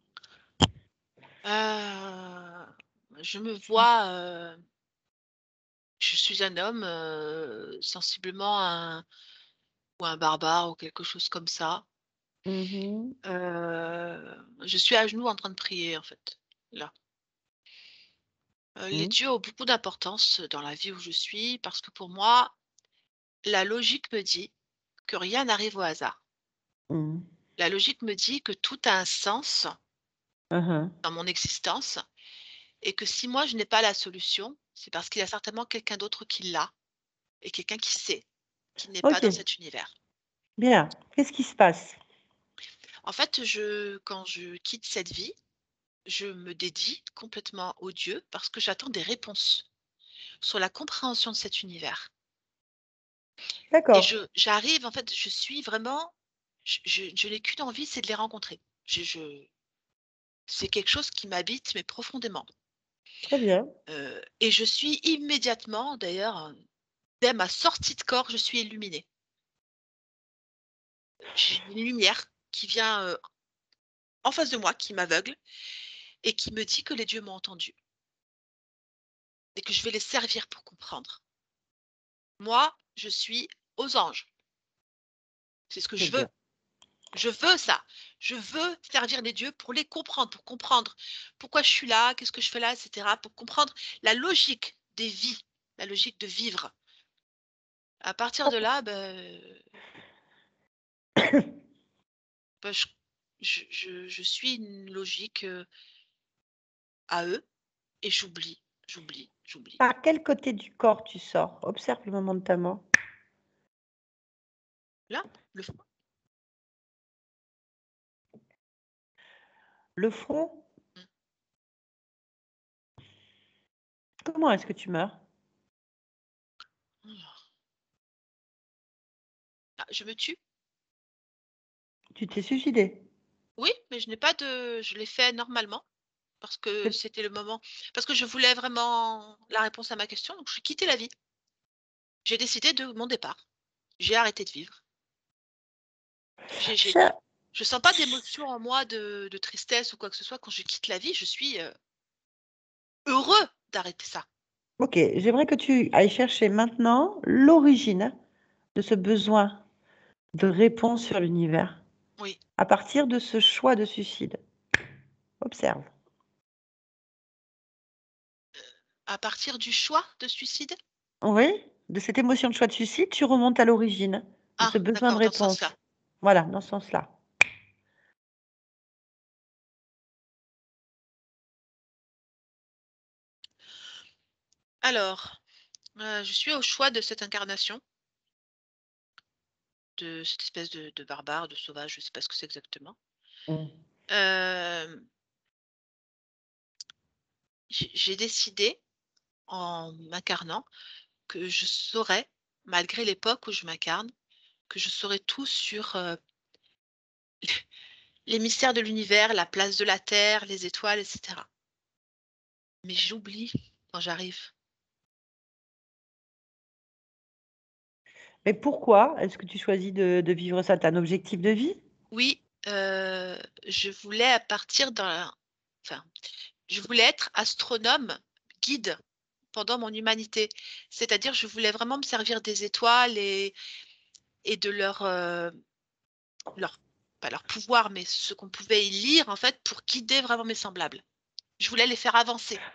Euh, je me vois, je suis un homme, sensiblement ou un barbare ou quelque chose comme ça. Mhm. Je suis à genoux en train de prier, en fait, là. Les Mhm. dieux ont beaucoup d'importance dans la vie où je suis parce que pour moi, la logique me dit que rien n'arrive au hasard. Mhm. La logique me dit que tout a un sens Mhm. dans mon existence et que si moi je n'ai pas la solution, c'est parce qu'il y a certainement quelqu'un d'autre qui l'a et quelqu'un qui sait, qui n'est pas Ok, dans cet univers. bien. Qu'est-ce qui se passe? En fait, quand je quitte cette vie, je me dédie complètement aux dieux parce que j'attends des réponses sur la compréhension de cet univers. Et D'accord. j'arrive, en fait, je suis vraiment, je n'ai qu'une envie, c'est de les rencontrer. C'est quelque chose qui m'habite, mais profondément. Très bien. Et je suis immédiatement, d'ailleurs, dès ma sortie de corps, je suis illuminée. J'ai une lumière qui vient en face de moi qui m'aveugle et qui me dit que les dieux m'ont entendu et que je vais les servir pour comprendre. Moi, je suis aux anges. C'est ce que Très je veux. bien. Je veux ça. Je veux servir les dieux pour les comprendre, pour comprendre pourquoi je suis là, qu'est-ce que je fais là, etc. Pour comprendre la logique des vies, la logique de vivre. À partir de là, je suis une logique à eux et j'oublie. Par quel côté du corps tu sors? Observe le moment de ta mort. Là, le fond. Le front? Mm. Comment est-ce que tu meurs? Ah, je me tue. Tu t'es suicidé? Oui, mais je l'ai fait normalement parce que C'est- c'était le moment, parce que je voulais vraiment la réponse à ma question, donc j'ai quitté la vie. J'ai décidé de mon départ. J'ai arrêté de vivre. J'ai Cher- je sens pas d'émotion en moi de tristesse ou quoi que ce soit. Quand je quitte la vie, je suis, heureux d'arrêter ça. Ok, j'aimerais que tu ailles chercher maintenant l'origine de ce besoin de réponse sur l'univers Oui. à partir de ce choix de suicide. Observe. À partir du choix de suicide? Oui, de cette émotion de choix de suicide, tu remontes à l'origine de Ah, ce besoin de d'accord, dans ce sens-là. réponse. Voilà, dans ce sens-là. Alors, je suis au choix de cette incarnation, de cette espèce de barbare, de sauvage, je sais pas ce que c'est exactement. Mm. Hem, j'ai décidé, en m'incarnant, que je saurais, malgré l'époque où je m'incarne, que je saurais tout sur, les mystères de l'univers, la place de la Terre, les étoiles, et cetera. Mais j'oublie quand j'arrive. Mais pourquoi est-ce que tu choisis de vivre ça? Tu as un objectif de vie? Oui, je voulais partir enfin, je voulais être astronome guide pendant mon humanité. C'est-à-dire, je voulais vraiment me servir des étoiles et de leur pas leur pouvoir, mais ce qu'on pouvait y lire, en fait, pour guider vraiment mes semblables. Je voulais les faire avancer.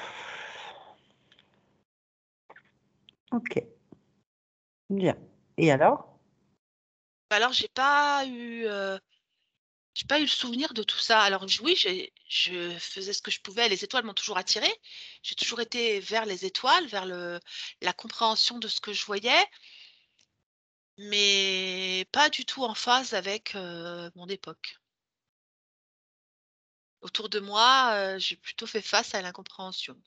Ok, bien. Et alors? Alors j'ai pas eu le souvenir de tout ça. Alors oui, je faisais ce que je pouvais, les étoiles m'ont toujours attirée. J'ai toujours été vers les étoiles, vers la compréhension de ce que je voyais, mais pas du tout en phase avec, mon époque. Autour de moi, j'ai plutôt fait face à l'incompréhension.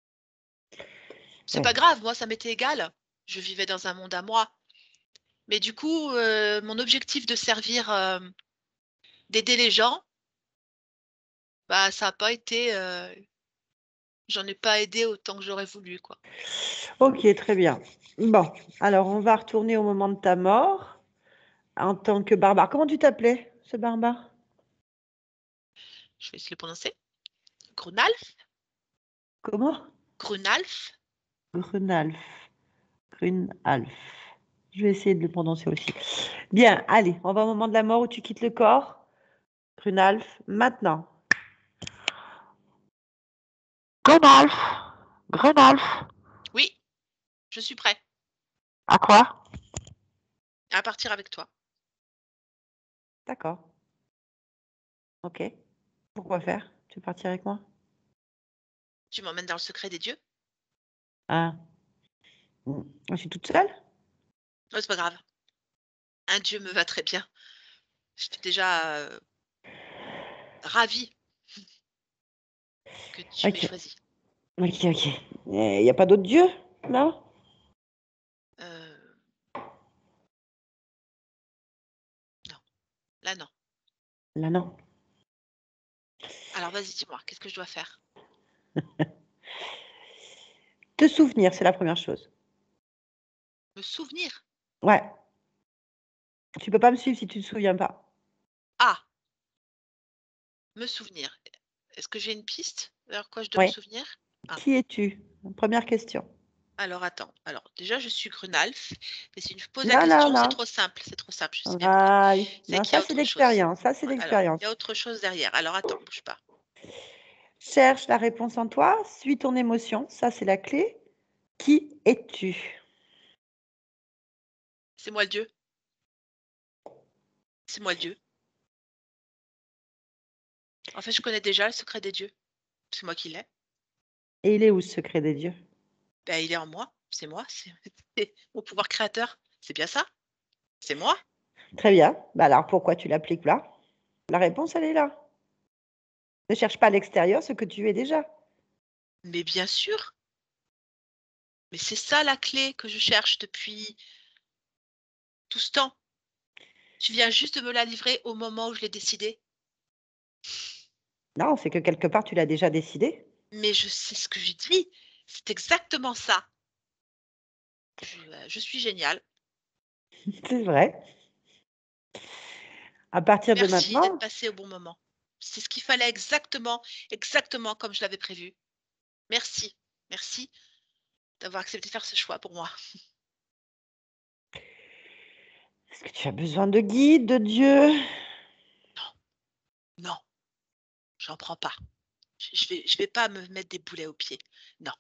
C'est Ouais. pas grave, moi ça m'était égal. Je vivais dans un monde à moi. Mais du coup, mon objectif de servir, d'aider les gens, bah, ça a pas été, j'en ai pas aidé autant que j'aurais voulu, quoi. Ok, très bien. Bon, alors on va retourner au moment de ta mort en tant que barbare. Comment tu t'appelais, ce barbare? Je vais essayer de le prononcer. Grunalf, Comment? Grunalf. Grunalf. Grunalf. Je vais essayer de le prononcer aussi. Bien, allez, on va au moment de la mort où tu quittes le corps. Grunalf, maintenant. Grunalf. Grunalf. Oui, je suis prêt À quoi? à partir avec toi. D'accord. Ok. Pourquoi faire? Tu veux partir avec moi? Tu m'emmènes dans le secret des dieux? Ah. Je suis toute seule? Oh, c'est pas grave. Un dieu me va très bien. Je suis déjà, ravie que tu m'aies Ok. choisi. Ok, ok. Il n'y a pas d'autres dieux, là? Heu, non, là non. Là, non. Alors vas-y, dis-moi, qu'est-ce que je dois faire? Te souvenir, c'est la première chose. Me souvenir? Ouais. Tu peux pas me suivre si tu te souviens pas. Ah! Me souvenir. Est-ce que j'ai une piste vers quoi je dois me Oui. souvenir? Ah. Qui es-tu? Première question. Alors attends. Alors déjà, je suis Grunalf, mais si tu me poses la Là, là, question, c'est là. trop simple. C'est trop simple. Je sais bien pourquoi. Ah, C'est non, qu'il y ça, a c'est autre chose. l'expérience. Ça, c'est Ouais, alors, il y l'expérience. a autre chose derrière. Alors attends, bouge pas. Cherche la réponse en toi, suis ton émotion. Ça, c'est la clé. Qui es-tu? C'est moi le Dieu. C'est moi le Dieu. En fait, je connais déjà le secret des dieux. C'est moi qui l'ai. Et il est où, ce secret des dieux? Ben, il est en moi. C'est moi. C'est mon pouvoir créateur. C'est bien ça? C'est moi. Très bien. Bah alors, pourquoi tu l'appliques là? La réponse, elle est là. Ne cherche pas à l'extérieur ce que tu es déjà. Mais bien sûr. Mais c'est ça la clé que je cherche depuis tout ce temps. Tu viens juste de me la livrer au moment où je l'ai décidé. Non, c'est que quelque part, tu l'as déjà décidé. Mais je sais ce que je dis. C'est exactement ça. Je suis géniale. C'est vrai. À partir de Merci d'être maintenant, passé au bon moment. C'est ce qu'il fallait exactement, exactement comme je l'avais prévu. Merci. Merci d'avoir accepté de faire ce choix pour moi. est-ce que tu as besoin de guide, de Dieu? Non, j'en prends pas. Je vais pas me mettre des boulets aux pieds. Non,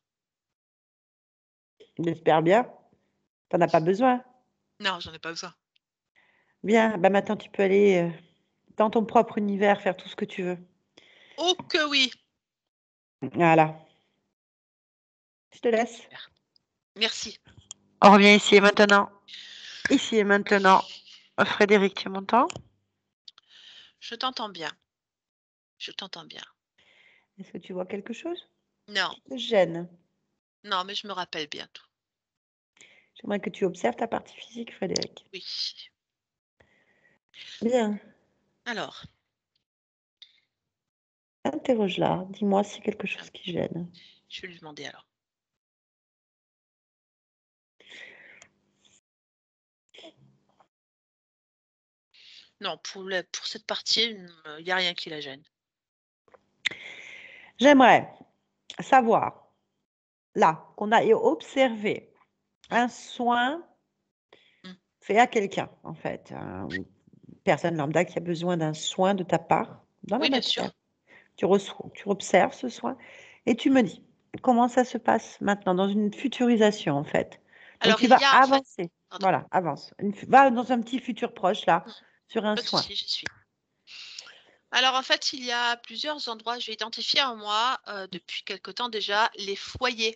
J'espère bien. Tu n'en as pas besoin. non, j'en ai pas besoin. Bien, bah maintenant, tu peux aller dans ton propre univers, faire tout ce que tu veux. Oh que oui! Voilà. Je te laisse. Merci. On revient ici et maintenant. Ici et maintenant. Frédéric, tu m'entends? Je t'entends bien. Je t'entends bien. Est-ce que tu vois quelque chose Non, qui te gêne? non, mais je me rappelle bien tout. J'aimerais que tu observes ta partie physique, Frédéric. Oui. Bien. Alors, Interroge-la. Dis-moi s'il y a quelque chose qui gêne. je vais lui demander alors. Non, pour cette partie, il n'y a rien qui la gêne. J'aimerais savoir, là, qu'on a observé un soin Mm. fait à quelqu'un, en fait. Une personne lambda qui a besoin d'un soin de ta part dans la Oui, bien matière. sûr. Tu observes ce soin et tu me dis comment ça se passe maintenant dans une futurisation, en fait. Donc, Alors, tu il vas y a en fait. avancer. Pardon. Voilà, avance. Va dans un petit futur proche, là, Mm. sur un Pas de soin. souci, j'y suis. Alors, en fait, il y a plusieurs endroits. J'ai identifié en moi, depuis quelque temps déjà, les foyers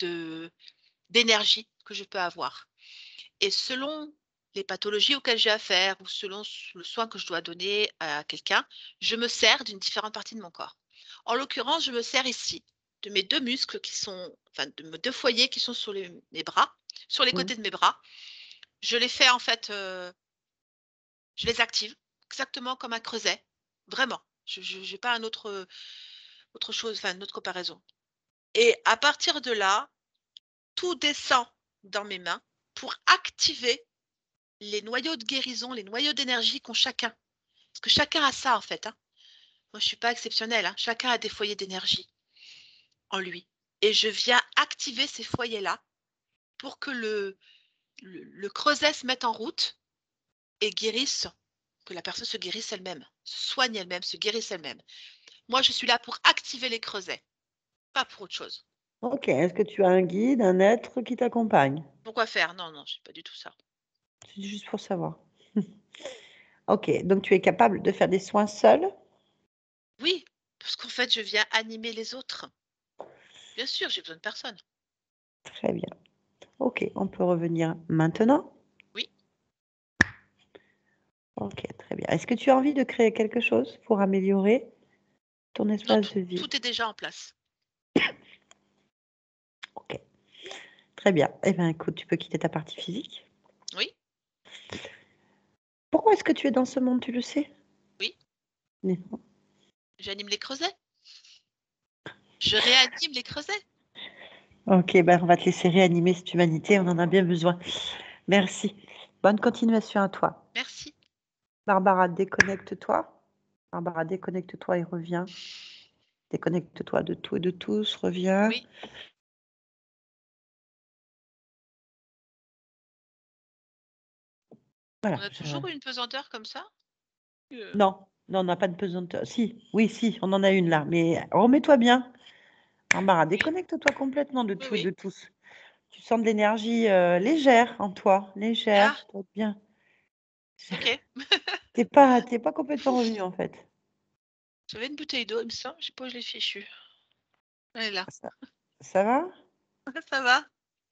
d'énergie que je peux avoir. Et selon les pathologies auxquelles j'ai affaire ou selon le soin que je dois donner à quelqu'un, je me sers d'une différente partie de mon corps. En l'occurrence, je me sers ici de mes 2 muscles qui sont enfin de mes 2 foyers qui sont sur mes bras, sur les Mm. côtés de mes bras. Je les fais en fait, je les active exactement comme un creuset, vraiment. Je pas un autre chose, enfin une autre comparaison. Et à partir de là, tout descend dans mes mains pour activer les noyaux de guérison, les noyaux d'énergie qu'ont chacun. Parce que chacun a ça en fait, hein. Moi, je suis pas exceptionnelle, hein. Chacun a des foyers d'énergie en lui. Et je viens activer ces foyers-là pour que le creuset se mette en route et guérisse, que la personne se guérisse elle-même, se soigne elle-même, se guérisse elle-même. Moi, je suis là pour activer les creusets, pas pour autre chose. Ok, est-ce que tu as un guide, un être qui t'accompagne? Pourquoi faire? Non, non, je suis pas du tout ça. C'est juste pour savoir. Ok, donc tu es capable de faire des soins seul? Oui, parce qu'en fait, je viens animer les autres. Bien sûr, j'ai besoin de personne. Très bien. Ok, on peut revenir maintenant? Oui. Ok, très bien. Est-ce que tu as envie de créer quelque chose pour améliorer ton Non, espace de vie? tout est déjà en place. Ok, très bien. Eh bien, écoute, tu peux quitter ta partie physique. Oui, Pourquoi est-ce que tu es dans ce monde, tu le sais? oui, Dis-moi. j'anime les creusets. Je réanime les creusets. Ok, ben on va te laisser réanimer cette humanité, on en a bien besoin. Merci. Bonne continuation à toi. Merci. Barbara, déconnecte-toi. Barbara, déconnecte-toi et reviens. Déconnecte-toi de tout et de tous, reviens. Oui. Voilà. On a toujours une pesanteur comme ça? Non, on n'a pas de pesanteur. Si, on en a une là, mais remets-toi bien. Barbara, déconnecte-toi complètement de tout et de tous. Tu sens de l'énergie légère en toi, légère, Ah, toi bien. ok. T'es pas complètement revenu en fait. J'avais une bouteille d'eau, il me semble. Je sais pas où je l'ai fichue. Elle est là. Ça va? Ça va?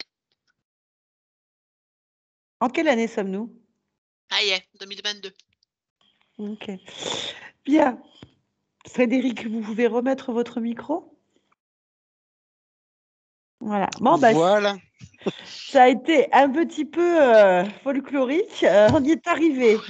En quelle année sommes-nous? Ah, y est, 2022. Ok. Bien. Frédéric, vous pouvez remettre votre micro? Voilà. Bon, Voilà. ça a été un petit peu folklorique. On y est arrivé.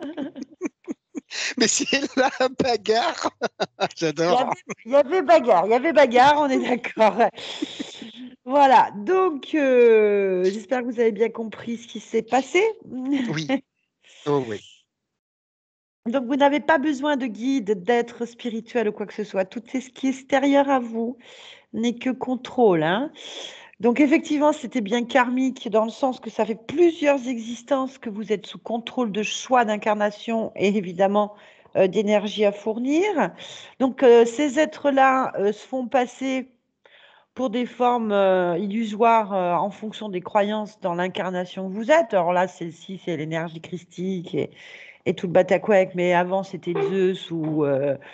Mais c'est la bagarre. J'adore. Il y avait bagarre, on est d'accord. Voilà. Donc, j'espère que vous avez bien compris ce qui s'est passé. Oui. Oh oui. Donc, vous n'avez pas besoin de guide, d'être spirituel ou quoi que ce soit. Tout ce qui est extérieur à vous n'est que contrôle, hein. Donc, effectivement, c'était bien karmique dans le sens que ça fait plusieurs existences que vous êtes sous contrôle de choix d'incarnation et évidemment d'énergie à fournir. Donc, ces êtres-là se font passer pour des formes illusoires en fonction des croyances dans l'incarnation que vous êtes. Alors là, celle-ci, c'est l'énergie christique et tout le batacouec, mais avant, c'était Zeus ou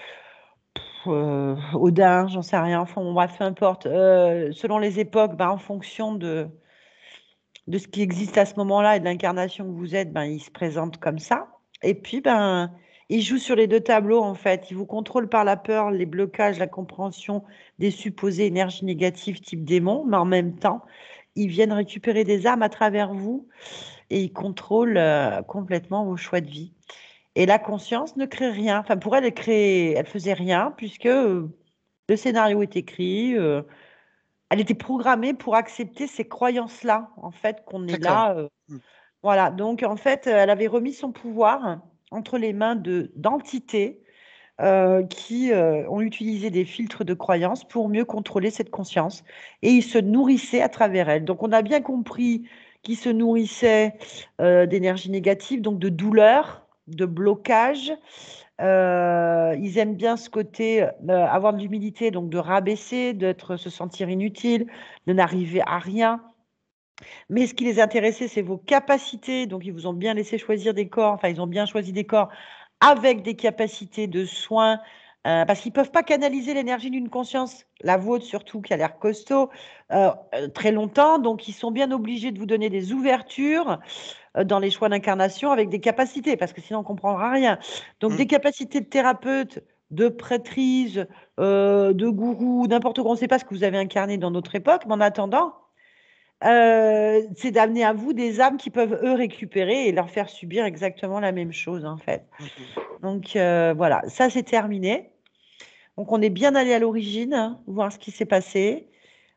Odin, j'en sais rien. Enfin, bon, bref, peu importe. Selon les époques, en fonction de ce qui existe à ce moment-là et de l'incarnation que vous êtes, il se présente comme ça. Et puis, il joue sur les deux tableaux, en fait. Il vous contrôle par la peur, les blocages, la compréhension des supposées énergies négatives type démon, mais en même temps, ils viennent récupérer des âmes à travers vous et ils contrôlent complètement vos choix de vie. Et la conscience ne crée rien. Enfin, pour elle, elle faisait rien puisque le scénario est écrit. Elle était programmée pour accepter ces croyances-là, en fait, qu'on est D'accord. là. Voilà. Donc, en fait, elle avait remis son pouvoir entre les mains d'entités qui ont utilisé des filtres de croyances pour mieux contrôler cette conscience. Et ils se nourrissaient à travers elle. Donc, on a bien compris qu'ils se nourrissaient d'énergie négative, donc de douleur, de blocage. Ils aiment bien ce côté, avoir de l'humilité, donc de rabaisser, se sentir inutile, de n'arriver à rien. Mais ce qui les intéressait, c'est vos capacités. Donc, ils vous ont bien laissé choisir des corps. Enfin, ils ont bien choisi des corps avec des capacités de soins, parce qu'ils ne peuvent pas canaliser l'énergie d'une conscience, la vôtre surtout, qui a l'air costaud, très longtemps. Donc, ils sont bien obligés de vous donner des ouvertures dans les choix d'incarnation avec des capacités, parce que sinon, on ne comprendra rien. Donc, des capacités de thérapeute, de prêtrise, de gourou, n'importe quoi. On ne sait pas ce que vous avez incarné dans notre époque, mais en attendant, c'est d'amener à vous des âmes qui peuvent, eux, récupérer et leur faire subir exactement la même chose, en fait. Donc, voilà, ça, c'est terminé. Donc, on est bien allé à l'origine, hein, voir ce qui s'est passé.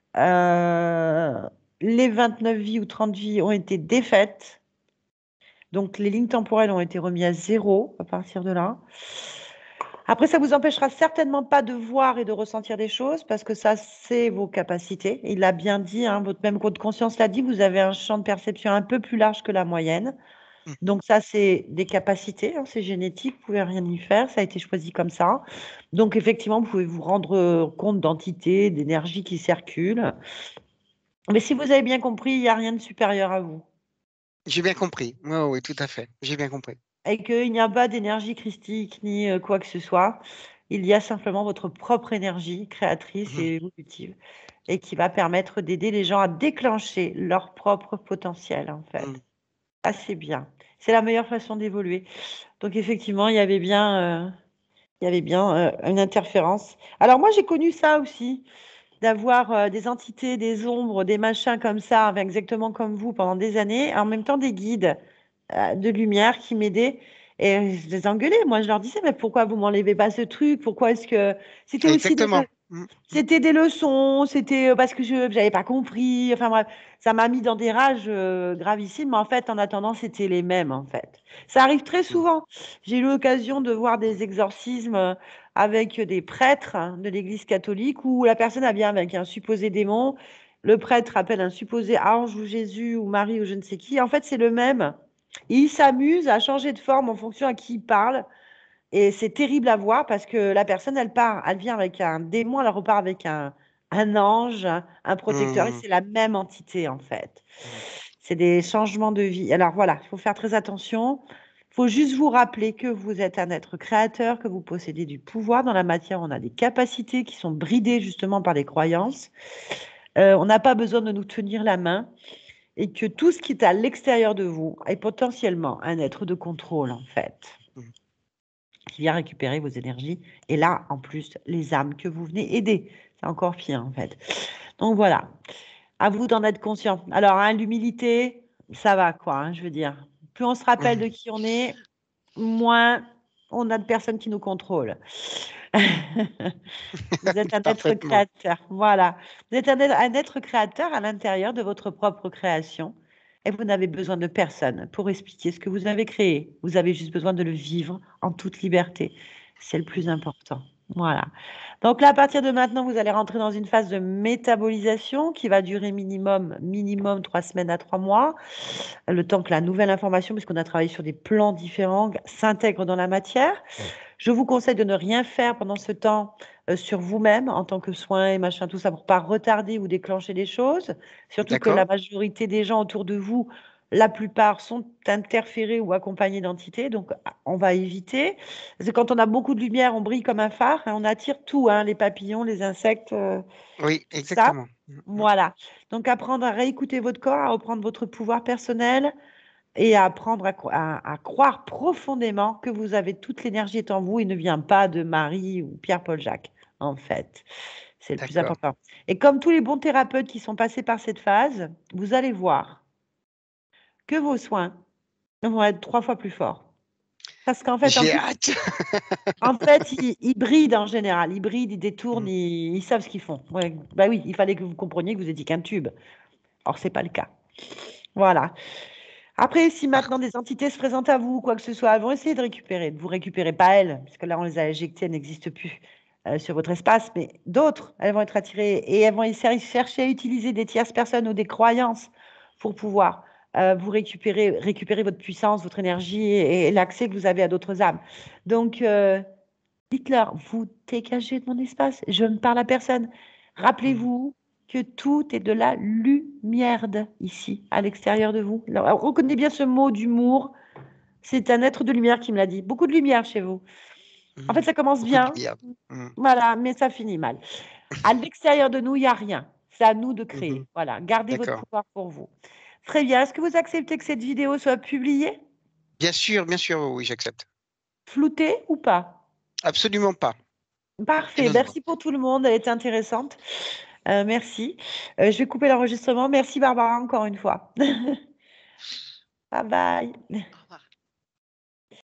Les 29 vies ou 30 vies ont été défaites. Donc, les lignes temporelles ont été remises à zéro à partir de là. Après, ça vous empêchera certainement pas de voir et de ressentir des choses parce que ça, c'est vos capacités. Il l'a bien dit, hein, votre même code de conscience l'a dit, vous avez un champ de perception un peu plus large que la moyenne. Donc ça, c'est des capacités, hein, c'est génétique, vous pouvez rien y faire, ça a été choisi comme ça. Donc effectivement, vous pouvez vous rendre compte d'entités, d'énergie qui circulent. Mais si vous avez bien compris, il n'y a rien de supérieur à vous. J'ai bien compris. Oui, oui, tout à fait. J'ai bien compris. Et qu'il n'y a pas d'énergie christique ni quoi que ce soit. Il y a simplement votre propre énergie créatrice et évolutive et qui va permettre d'aider les gens à déclencher leur propre potentiel, en fait. Ça, c'est bien. C'est la meilleure façon d'évoluer. Donc, effectivement, il y avait bien une interférence. Alors, moi, j'ai connu ça aussi, d'avoir des entités, des ombres, des machins comme ça, exactement comme vous, pendant des années, et en même temps des guides de lumière qui m'aidaient. Et je les engueulais. Moi, je leur disais, mais pourquoi vous m'enlevez pas ce truc? Pourquoi est-ce que... C'était aussi Exactement. C'était des leçons, c'était parce que je n'avais pas compris. Enfin bref, ça m'a mis dans des rages gravissimes. Mais en fait, en attendant, c'était les mêmes en fait. Ça arrive très souvent. J'ai eu l'occasion de voir des exorcismes avec des prêtres de l'Église catholique où la personne vient avec un supposé démon. Le prêtre appelle un supposé ange ou Jésus ou Marie ou je ne sais qui. En fait, c'est le même. Il s'amuse à changer de forme en fonction à qui il parle. Et c'est terrible à voir parce que la personne, elle vient avec un démon, elle repart avec un ange, un protecteur, et c'est la même entité en fait. C'est des changements de vie. Alors voilà, il faut faire très attention. Il faut juste vous rappeler que vous êtes un être créateur, que vous possédez du pouvoir dans la matière. On a des capacités qui sont bridées justement par les croyances. On n'a pas besoin de nous tenir la main et que tout ce qui est à l'extérieur de vous est potentiellement un être de contrôle en fait, qui vient récupérer vos énergies. Et là, en plus, les âmes que vous venez aider. C'est encore pire, en fait. Donc voilà, à vous d'en être conscient. Alors, hein, l'humilité, ça va, quoi, hein, je veux dire. Plus on se rappelle de qui on est, moins on a de personnes qui nous contrôlent. Vous êtes un être Parfaitement. créateur. Voilà. Vous êtes un être créateur à l'intérieur de votre propre création. Et vous n'avez besoin de personne pour expliquer ce que vous avez créé. Vous avez juste besoin de le vivre en toute liberté. C'est le plus important. Voilà. Donc là, à partir de maintenant, vous allez rentrer dans une phase de métabolisation qui va durer minimum 3 semaines à 3 mois, le temps que la nouvelle information, puisqu'on a travaillé sur des plans différents, s'intègre dans la matière. Je vous conseille de ne rien faire pendant ce temps sur vous-même en tant que soin et machin, tout ça, pour pas retarder ou déclencher les choses. Surtout que la D'accord. majorité des gens autour de vous, la plupart sont interférés ou accompagnés d'entités, donc on va éviter. Parce que quand on a beaucoup de lumière, on brille comme un phare, hein, on attire tout, hein, les papillons, les insectes, Oui, tout ça. exactement. Voilà. Donc apprendre à réécouter votre corps, à reprendre votre pouvoir personnel, et à apprendre à croire profondément que vous avez toute l'énergie est en vous et ne vient pas de Marie ou Pierre-Paul Jacques, en fait. C'est le plus D'accord. important. Et comme tous les bons thérapeutes qui sont passés par cette phase, vous allez voir que vos soins vont être 3 fois plus forts. Parce qu'en fait, en J'ai plus, hâte. ils brident en général. Ils brident, ils détournent, Mm. ils savent ce qu'ils font. Ouais. Bah oui, il fallait que vous compreniez que vous étiez qu'un tube. Or, c'est pas le cas. Voilà. Après, si Par- maintenant des entités se présentent à vous, quoi que ce soit, elles vont essayer de vous récupérer, pas elles, parce que là, on les a éjectées, elles n'existent plus sur votre espace, mais d'autres, elles vont être attirées et elles vont essayer chercher à utiliser des tierces personnes ou des croyances pour pouvoir vous récupérer votre puissance, votre énergie et l'accès que vous avez à d'autres âmes. Donc, dites-leur, vous dégagez de mon espace, je ne parle à personne. Mm. Rappelez-vous que tout est de la lumière ici, à l'extérieur de vous. Alors, reconnaissez bien ce mot d'humour. C'est un être de lumière qui me l'a dit. Beaucoup de lumière chez vous. En fait, Mm. ça commence Beaucoup de bien, lumière. Mm. voilà, mais ça finit mal. À l'extérieur de nous, il n'y a rien. C'est à nous de créer. Mhm. Voilà, gardez votre D'accord. pouvoir pour vous. Très bien. Est-ce que vous acceptez que cette vidéo soit publiée, Bien sûr, oui, j'accepte. floutée ou pas? Absolument pas. Parfait. Rien à voir. Merci pour tout le monde. Elle était intéressante. Merci. Je vais couper l'enregistrement. Merci Barbara encore une fois. Bye bye. Au revoir.